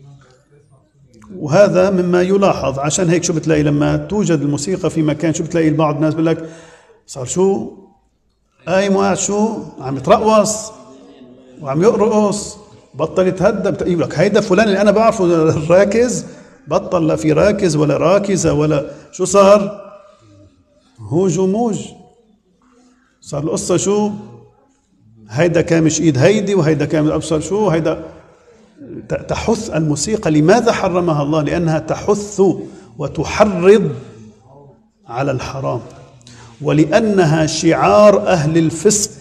وهذا مما يلاحظ. عشان هيك شو بتلاقي لما توجد الموسيقى في مكان، شو بتلاقي بعض الناس بيقول لك صار شو قايم وقاعد شو عم يترقص وعم يرقص، بطل يتهدى. بتقول لك هيدا فلان اللي أنا بعرفه الراكز بطل، لا في راكز ولا راكزة ولا شو صار، هوج وموج صار. القصة شو؟ هيدا كان مش ايد هيدي وهيدا كان ابصر شو هيدا. تحث الموسيقى، لماذا حرمها الله؟ لأنها تحث وتحرض على الحرام، ولأنها شعار أهل الفسق.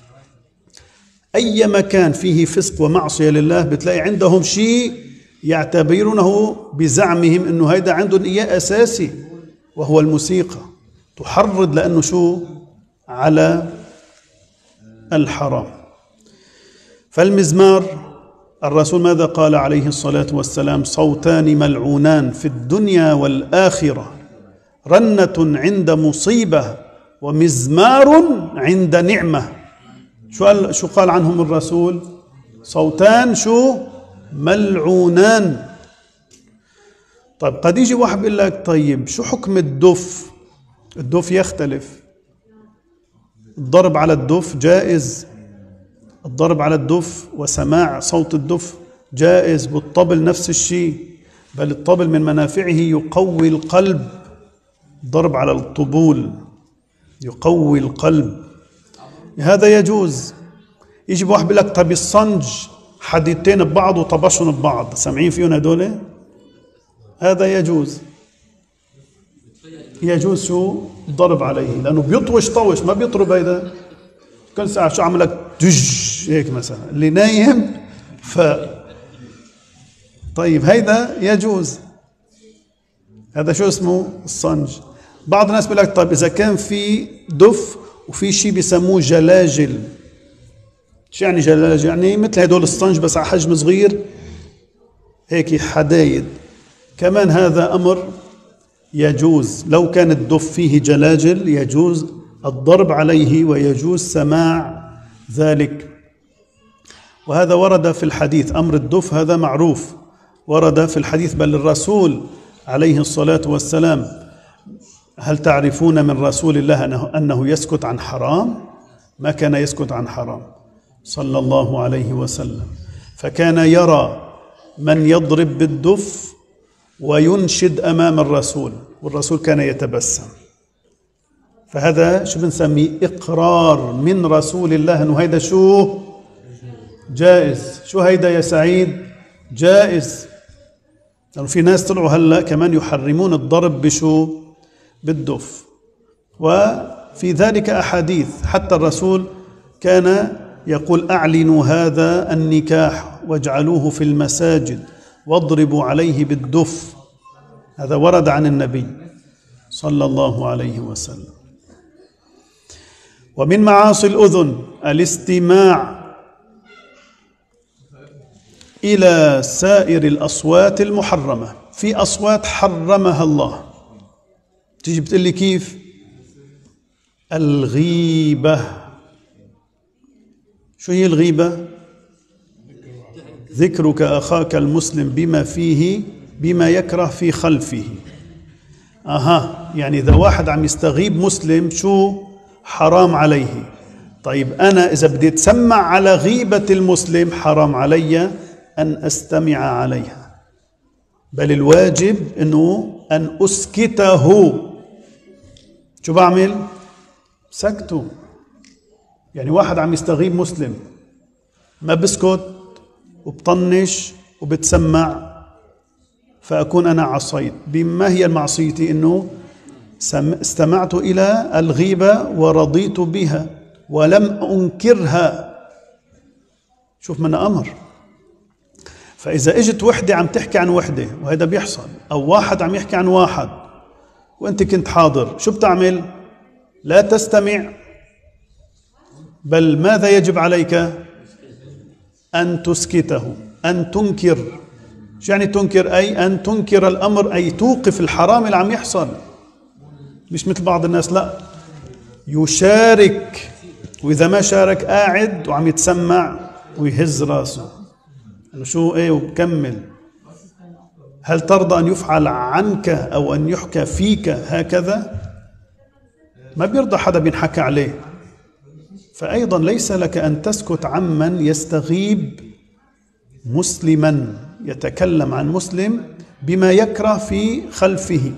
أي مكان فيه فسق ومعصية لله بتلاقي عندهم شيء يعتبرونه بزعمهم أنه هيدا عندهم إياه أساسي، وهو الموسيقى. تحرض لأنه شو؟ على الحرام. فالمزمار، الرسول ماذا قال عليه الصلاة والسلام؟ صوتان ملعونان في الدنيا والآخرة، رنة عند مصيبة ومزمار عند نعمة. شو قال, شو قال عنهم الرسول؟ صوتان شو؟ ملعونان. طيب قد يجي واحد بيقول لك طيب شو حكم الدف؟ الدف يختلف. الضرب على الدف جائز، الضرب على الدف وسماع صوت الدف جائز، والطبل نفس الشيء، بل الطبل من منافعه يقوي القلب. ضرب على الطبول يقوي القلب، هذا يجوز. يجي واحد بيقول لك طب الصنج حديدتين ببعض وطبشهم ببعض، سامعين فيهم هدول؟ هذا يجوز، يجوز شو؟ ضرب عليه، لأنه بيطوش طوش، ما بيطرب. هيدا كل ساعة شو عملك دج هيك مثلا اللي نايم. ف طيب هيدا يجوز، هذا شو اسمه؟ الصنج. بعض الناس بيقول لك طيب إذا كان في دف وفي شيء بيسموه جلاجل. شو يعني جلاجل؟ يعني مثل هدول الصنج بس على حجم صغير هيك حدايد، كمان هذا أمر يجوز. لو كان الدف فيه جلاجل يجوز الضرب عليه ويجوز سماع ذلك، وهذا ورد في الحديث. أمر الدف هذا معروف، ورد في الحديث. بل الرسول عليه الصلاة والسلام، هل تعرفون من رسول الله أنه, أنه يسكت عن حرام؟ ما كان يسكت عن حرام صلى الله عليه وسلم، فكان يرى من يضرب بالدف وينشد أمام الرسول، والرسول كان يتبسم. فهذا شو بنسميه؟ إقرار من رسول الله أنه هيدا شو؟ جائز. شو هيدا يا سعيد؟ جائز. لأنه في ناس طلعوا هلأ كمان يحرمون الضرب بشو؟ بالدف. وفي ذلك أحاديث، حتى الرسول كان يقول أعلنوا هذا النكاح واجعلوه في المساجد واضربوا عليه بالدف. هذا ورد عن النبي صلى الله عليه وسلم. ومن معاصي الأذن الاستماع إلى سائر الأصوات المحرمة. في أصوات حرمها الله، تيجي بتقول لي كيف؟ الغيبة. شو هي الغيبة؟ ذكرك أخاك المسلم بما فيه بما يكره في خلفه. أها، يعني إذا واحد عم يستغيب مسلم شو؟ حرام عليه. طيب أنا إذا بدي أتسمع على غيبة المسلم حرام علي أن أستمع عليها، بل الواجب أنه أن أسكته. شو بعمل؟ سكته. يعني واحد عم يستغيب مسلم ما بسكت وبطنش وبتسمع، فأكون أنا عصيت. بما هي المعصية؟ إنه استمعت إلى الغيبة ورضيت بها ولم أنكرها. شوف من أمر. فإذا إجت وحدة عم تحكي عن وحدة، وهذا بيحصل، أو واحد عم يحكي عن واحد وأنت كنت حاضر، شو بتعمل؟ لا تستمع، بل ماذا يجب عليك؟ أن تسكته، أن تنكر شو يعني تنكر؟ أي أن تنكر الأمر، أي توقف الحرام اللي عم يحصل. مش مثل بعض الناس، لا، يشارك، وإذا ما شارك قاعد وعم يتسمع ويهز راسه أنه شو إيه وبكمل. هل ترضى أن يفعل عنك أو أن يحكى فيك هكذا؟ ما بيرضى حدا بينحكى عليه. فأيضا ليس لك أن تسكت عمن يستغيب مسلما، يتكلم عن مسلم بما يكره في خلفه.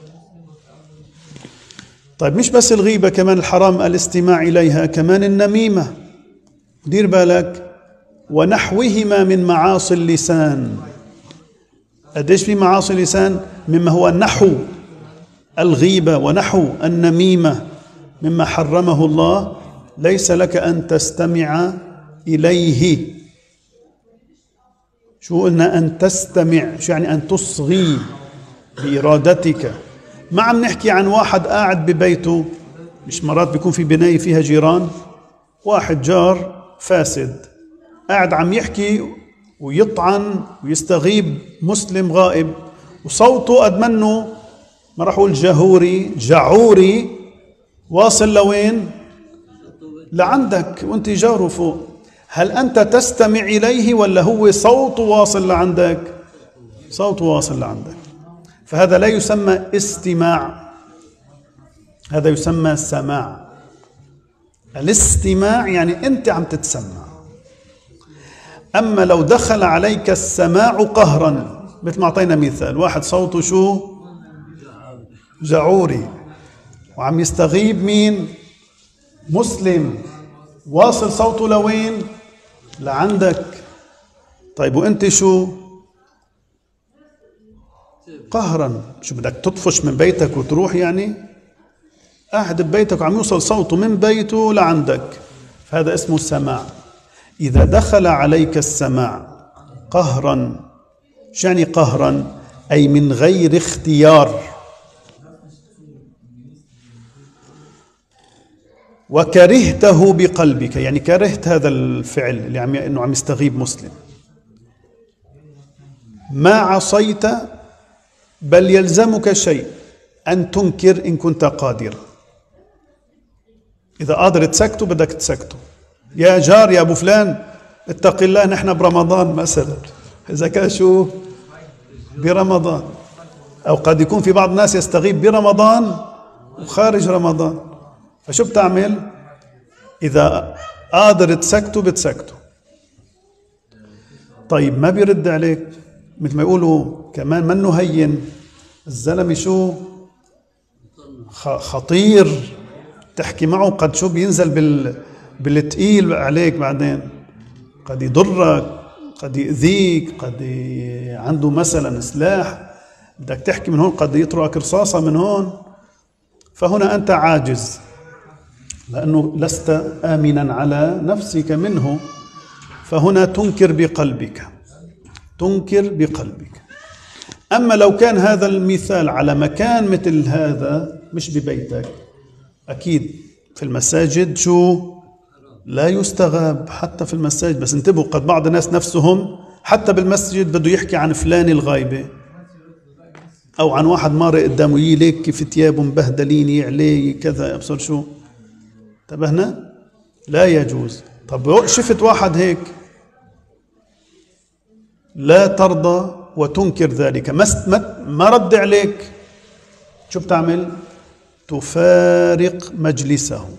طيب مش بس الغيبة، كمان الحرام الاستماع إليها، كمان النميمة. دير بالك، ونحوهما من معاصي اللسان. قديش في معاصي اللسان؟ مما هو نحو الغيبة ونحو النميمة مما حرمه الله، ليس لك أن تستمع إليه. شو قلنا؟ أن تستمع، شو يعني؟ أن تصغي بإرادتك. ما عم نحكي عن واحد قاعد ببيته، مش مرات بيكون في بناية فيها جيران، واحد جار فاسد قاعد عم يحكي ويطعن ويستغيب مسلم غائب، وصوته قد منه، ما راح اقول جهوري، جعوري، واصل لوين؟ لعندك، وانت جاره فوق. هل انت تستمع اليه ولا هو صوته واصل لعندك؟ صوته واصل لعندك. فهذا لا يسمى استماع، هذا يسمى سماع. الاستماع يعني انت عم تتسمع. اما لو دخل عليك السماع قهرا، مثل ما اعطينا مثال، واحد صوته شو؟ جعوري، وعم يستغيب مين؟ مسلم، واصل صوته لوين؟ لعندك. طيب وانت شو؟ قهرا. شو بدك تطفش من بيتك وتروح؟ يعني قاعد ببيتك وعم يوصل صوته من بيته لعندك، فهذا اسمه السماع. إذا دخل عليك السماع قهرا، شو يعني قهرا؟ أي من غير اختيار، وكرهته بقلبك، يعني كرهت هذا الفعل اللي عم انه عم يستغيب مسلم. ما عصيت، بل يلزمك شيء أن تنكر إن كنت قادر. إذا قادر تسكته بدك تسكته. يا جار، يا أبو فلان اتق الله، نحن برمضان مثلا، إذا كان شو برمضان، أو قد يكون في بعض الناس يستغيب برمضان وخارج رمضان، فشو بتعمل؟ إذا قادر تسكته بتسكته. طيب ما بيرد عليك، مثل ما يقولوا كمان منه هين الزلمة، شو خطير، تحكي معه قد شو بينزل بال بالتقيل عليك، بعدين قد يضرك، قد يؤذيك، قد ي... عنده مثلا سلاح، بدك تحكي من هون قد يطرقك رصاصة من هون. فهنا أنت عاجز، لأنه لست آمنا على نفسك منه، فهنا تنكر بقلبك، تنكر بقلبك. أما لو كان هذا المثال على مكان مثل هذا، مش ببيتك، أكيد في المساجد شو لا يستغاب، حتى في المساجد. بس انتبهوا، قد بعض الناس نفسهم حتى بالمسجد بده يحكي عن فلان الغايبة، أو عن واحد مارق قدامه، يليك كيف ثيابه مبهدلين عليه كذا، أبصر شو. انتبهنا؟ لا يجوز. طب شفت واحد هيك لا ترضى وتنكر ذلك، ما رد عليك، شو بتعمل؟ تفارق مجلسه.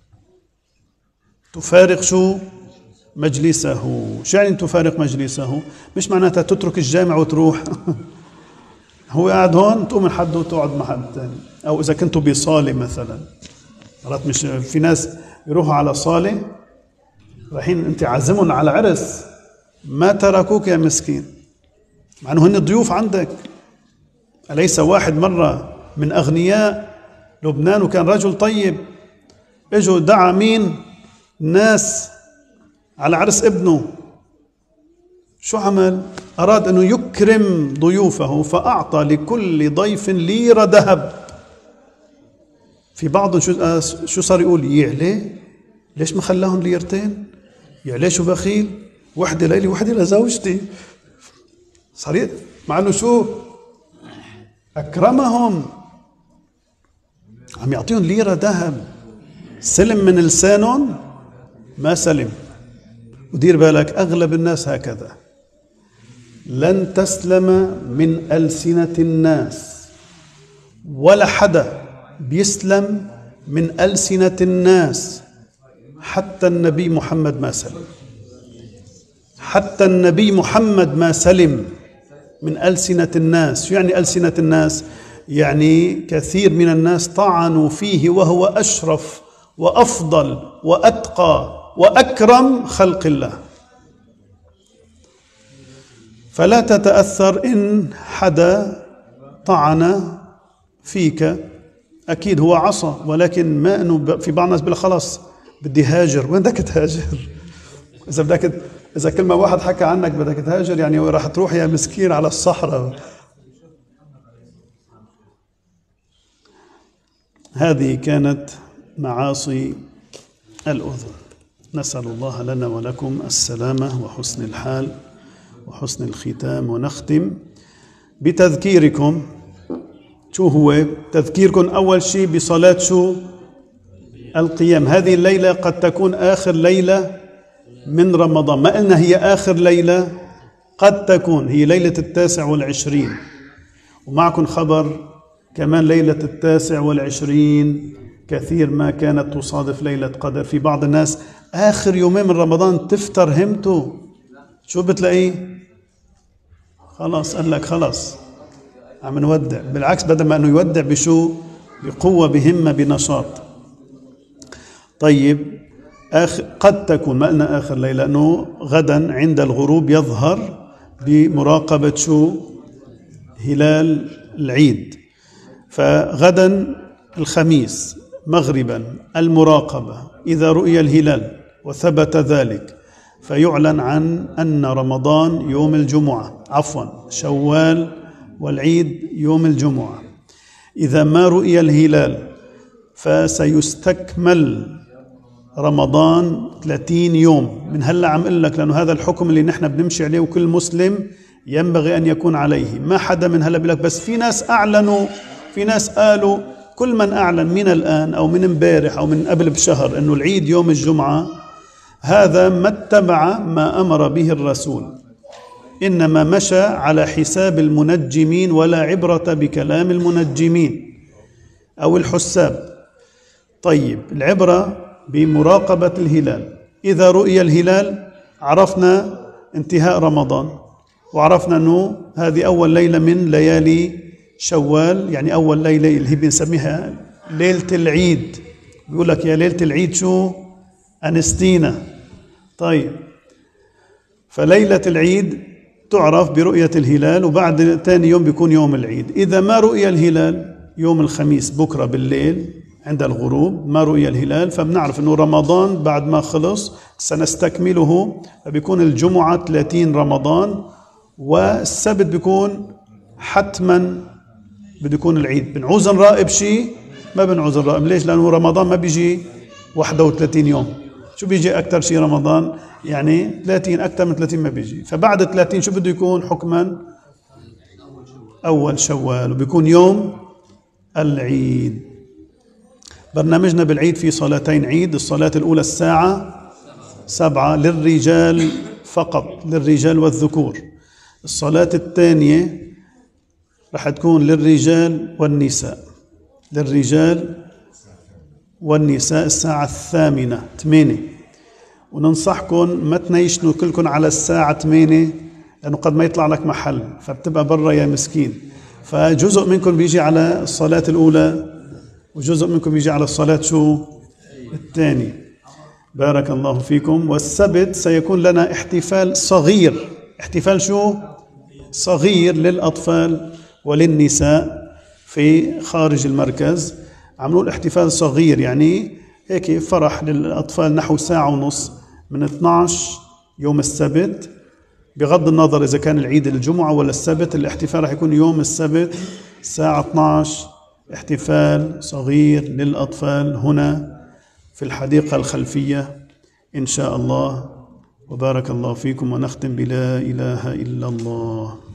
تفارق شو؟ مجلسه. شو يعني تفارق مجلسه؟ مش معناتها تترك الجامع وتروح هو قاعد هون تقوم من حد وتقعد مع حد ثاني. أو إذا كنتوا بصالة مثلا، مرات مش في ناس يروحوا على صالة رايحين أنت عازمهم على عرس، ما تركوك يا مسكين، مع أنه هن ضيوف عندك. أليس واحد مرة من أغنياء لبنان وكان رجل طيب، اجوا دعا مين؟ ناس على عرس ابنه. شو عمل؟ أراد أنه يكرم ضيوفه، فأعطى لكل ضيف ليرة ذهب. في بعضهم شو شو صار يقول؟ يعلي ليش ما خلاهم ليرتين؟ يعلي شو بخيل، وحدة ليلي وحدة لزوجتي. صريح مع انه شو اكرمهم، عم يعطيهم ليرة ذهب. سلم من لسانهم ما سلم. ودير بالك اغلب الناس هكذا، لن تسلم من ألسنة الناس، ولا حدا بيسلم من ألسنة الناس. حتى النبي محمد ما سلم، حتى النبي محمد ما سلم من ألسنة الناس. شو يعني ألسنة الناس؟ يعني كثير من الناس طعنوا فيه وهو أشرف وأفضل وأتقى وأكرم خلق الله. فلا تتأثر إن حدا طعن فيك، أكيد هو عصى، ولكن ما إنه في بعض الناس بيقول خلاص بدي هاجر. وين بدك تهاجر؟ إذا بدك، إذا كل ما واحد حكى عنك بدك تهاجر، يعني راح تروح يا مسكين على الصحراء. هذه كانت معاصي الأذن. نسأل الله لنا ولكم السلامة وحسن الحال وحسن الختام. ونختم بتذكيركم. شو هو تذكيركم؟ أول شيء بصلاة شو؟ القيام. هذه الليلة قد تكون آخر ليلة من رمضان. ما قلنا هي آخر ليلة، قد تكون هي ليلة التاسع والعشرين. ومعكم خبر كمان، ليلة التاسع والعشرين كثير ما كانت تصادف ليلة قدر. في بعض الناس آخر يومين من رمضان تفتر همته، شو بتلاقيه؟ خلاص قال لك خلاص عم نودع. بالعكس، بدل ما أنه يودع بشو؟ بقوة، بهمة، بنشاط. طيب آخر قد تكون، ما قلنا آخر ليلة، أنه غدا عند الغروب يظهر بمراقبة شو؟ هلال العيد. فغدا الخميس مغربا المراقبة، إذا رؤي الهلال وثبت ذلك فيعلن عن أن رمضان يوم الجمعة، عفوا شوال والعيد يوم الجمعة. إذا ما رؤي الهلال فسيستكمل رمضان ثلاثين يوم من هلا. عم اقول لك لانه هذا الحكم اللي نحن بنمشي عليه وكل مسلم ينبغي ان يكون عليه. ما حدا من هلا بيقول لك بس في ناس اعلنوا، في ناس قالوا. كل من اعلن من الان او من امبارح او من قبل بشهر انه العيد يوم الجمعه، هذا ما اتبع ما امر به الرسول، انما مشى على حساب المنجمين، ولا عبره بكلام المنجمين او الحساب. طيب العبره بمراقبة الهلال. إذا رؤي الهلال عرفنا انتهاء رمضان، وعرفنا أنه هذه أول ليلة من ليالي شوال، يعني أول ليلة اللي هي بنسميها ليلة العيد. بيقول لك يا ليلة العيد شو؟ أنستينا. طيب فليلة العيد تعرف برؤية الهلال، وبعد ثاني يوم بيكون يوم العيد. إذا ما رؤي الهلال يوم الخميس بكرة بالليل عند الغروب ما رؤي الهلال، فبنعرف أنه رمضان بعد ما خلص سنستكمله، فبيكون الجمعة ثلاثين رمضان، والسبت بيكون حتما بده يكون العيد. بنعوز نراقب شيء؟ ما بنعوز نراقب. ليش؟ لأنه رمضان ما بيجي واحد وثلاثين يوم. شو بيجي أكثر شيء رمضان؟ يعني ثلاثين، أكثر من ثلاثين ما بيجي. فبعد ثلاثين شو بده يكون حكما؟ أول شوال، وبيكون يوم العيد. برنامجنا بالعيد في صلاتين عيد. الصلاة الأولى الساعة سبعة للرجال فقط، للرجال والذكور. الصلاة الثانية رح تكون للرجال والنساء، للرجال والنساء الساعة الثامنة ثمانية. وننصحكم ما تنيشنوا كلكم على الساعة ثمانية، لأنه قد ما يطلع لك محل فبتبقى برا يا مسكين. فجزء منكم بيجي على الصلاة الأولى وجزء منكم يجي على الصلاة شو؟ الثانية. بارك الله فيكم. والسبت سيكون لنا احتفال صغير. احتفال شو؟ صغير للأطفال وللنساء في خارج المركز. عملوا احتفال صغير، يعني هيك فرح للأطفال، نحو ساعة ونص من اثنعش يوم السبت، بغض النظر إذا كان العيد الجمعة ولا السبت. الاحتفال رح يكون يوم السبت الساعة اثنعش، احتفال صغير للأطفال هنا في الحديقة الخلفية إن شاء الله. وبارك الله فيكم. ونختم بلا إله إلا الله.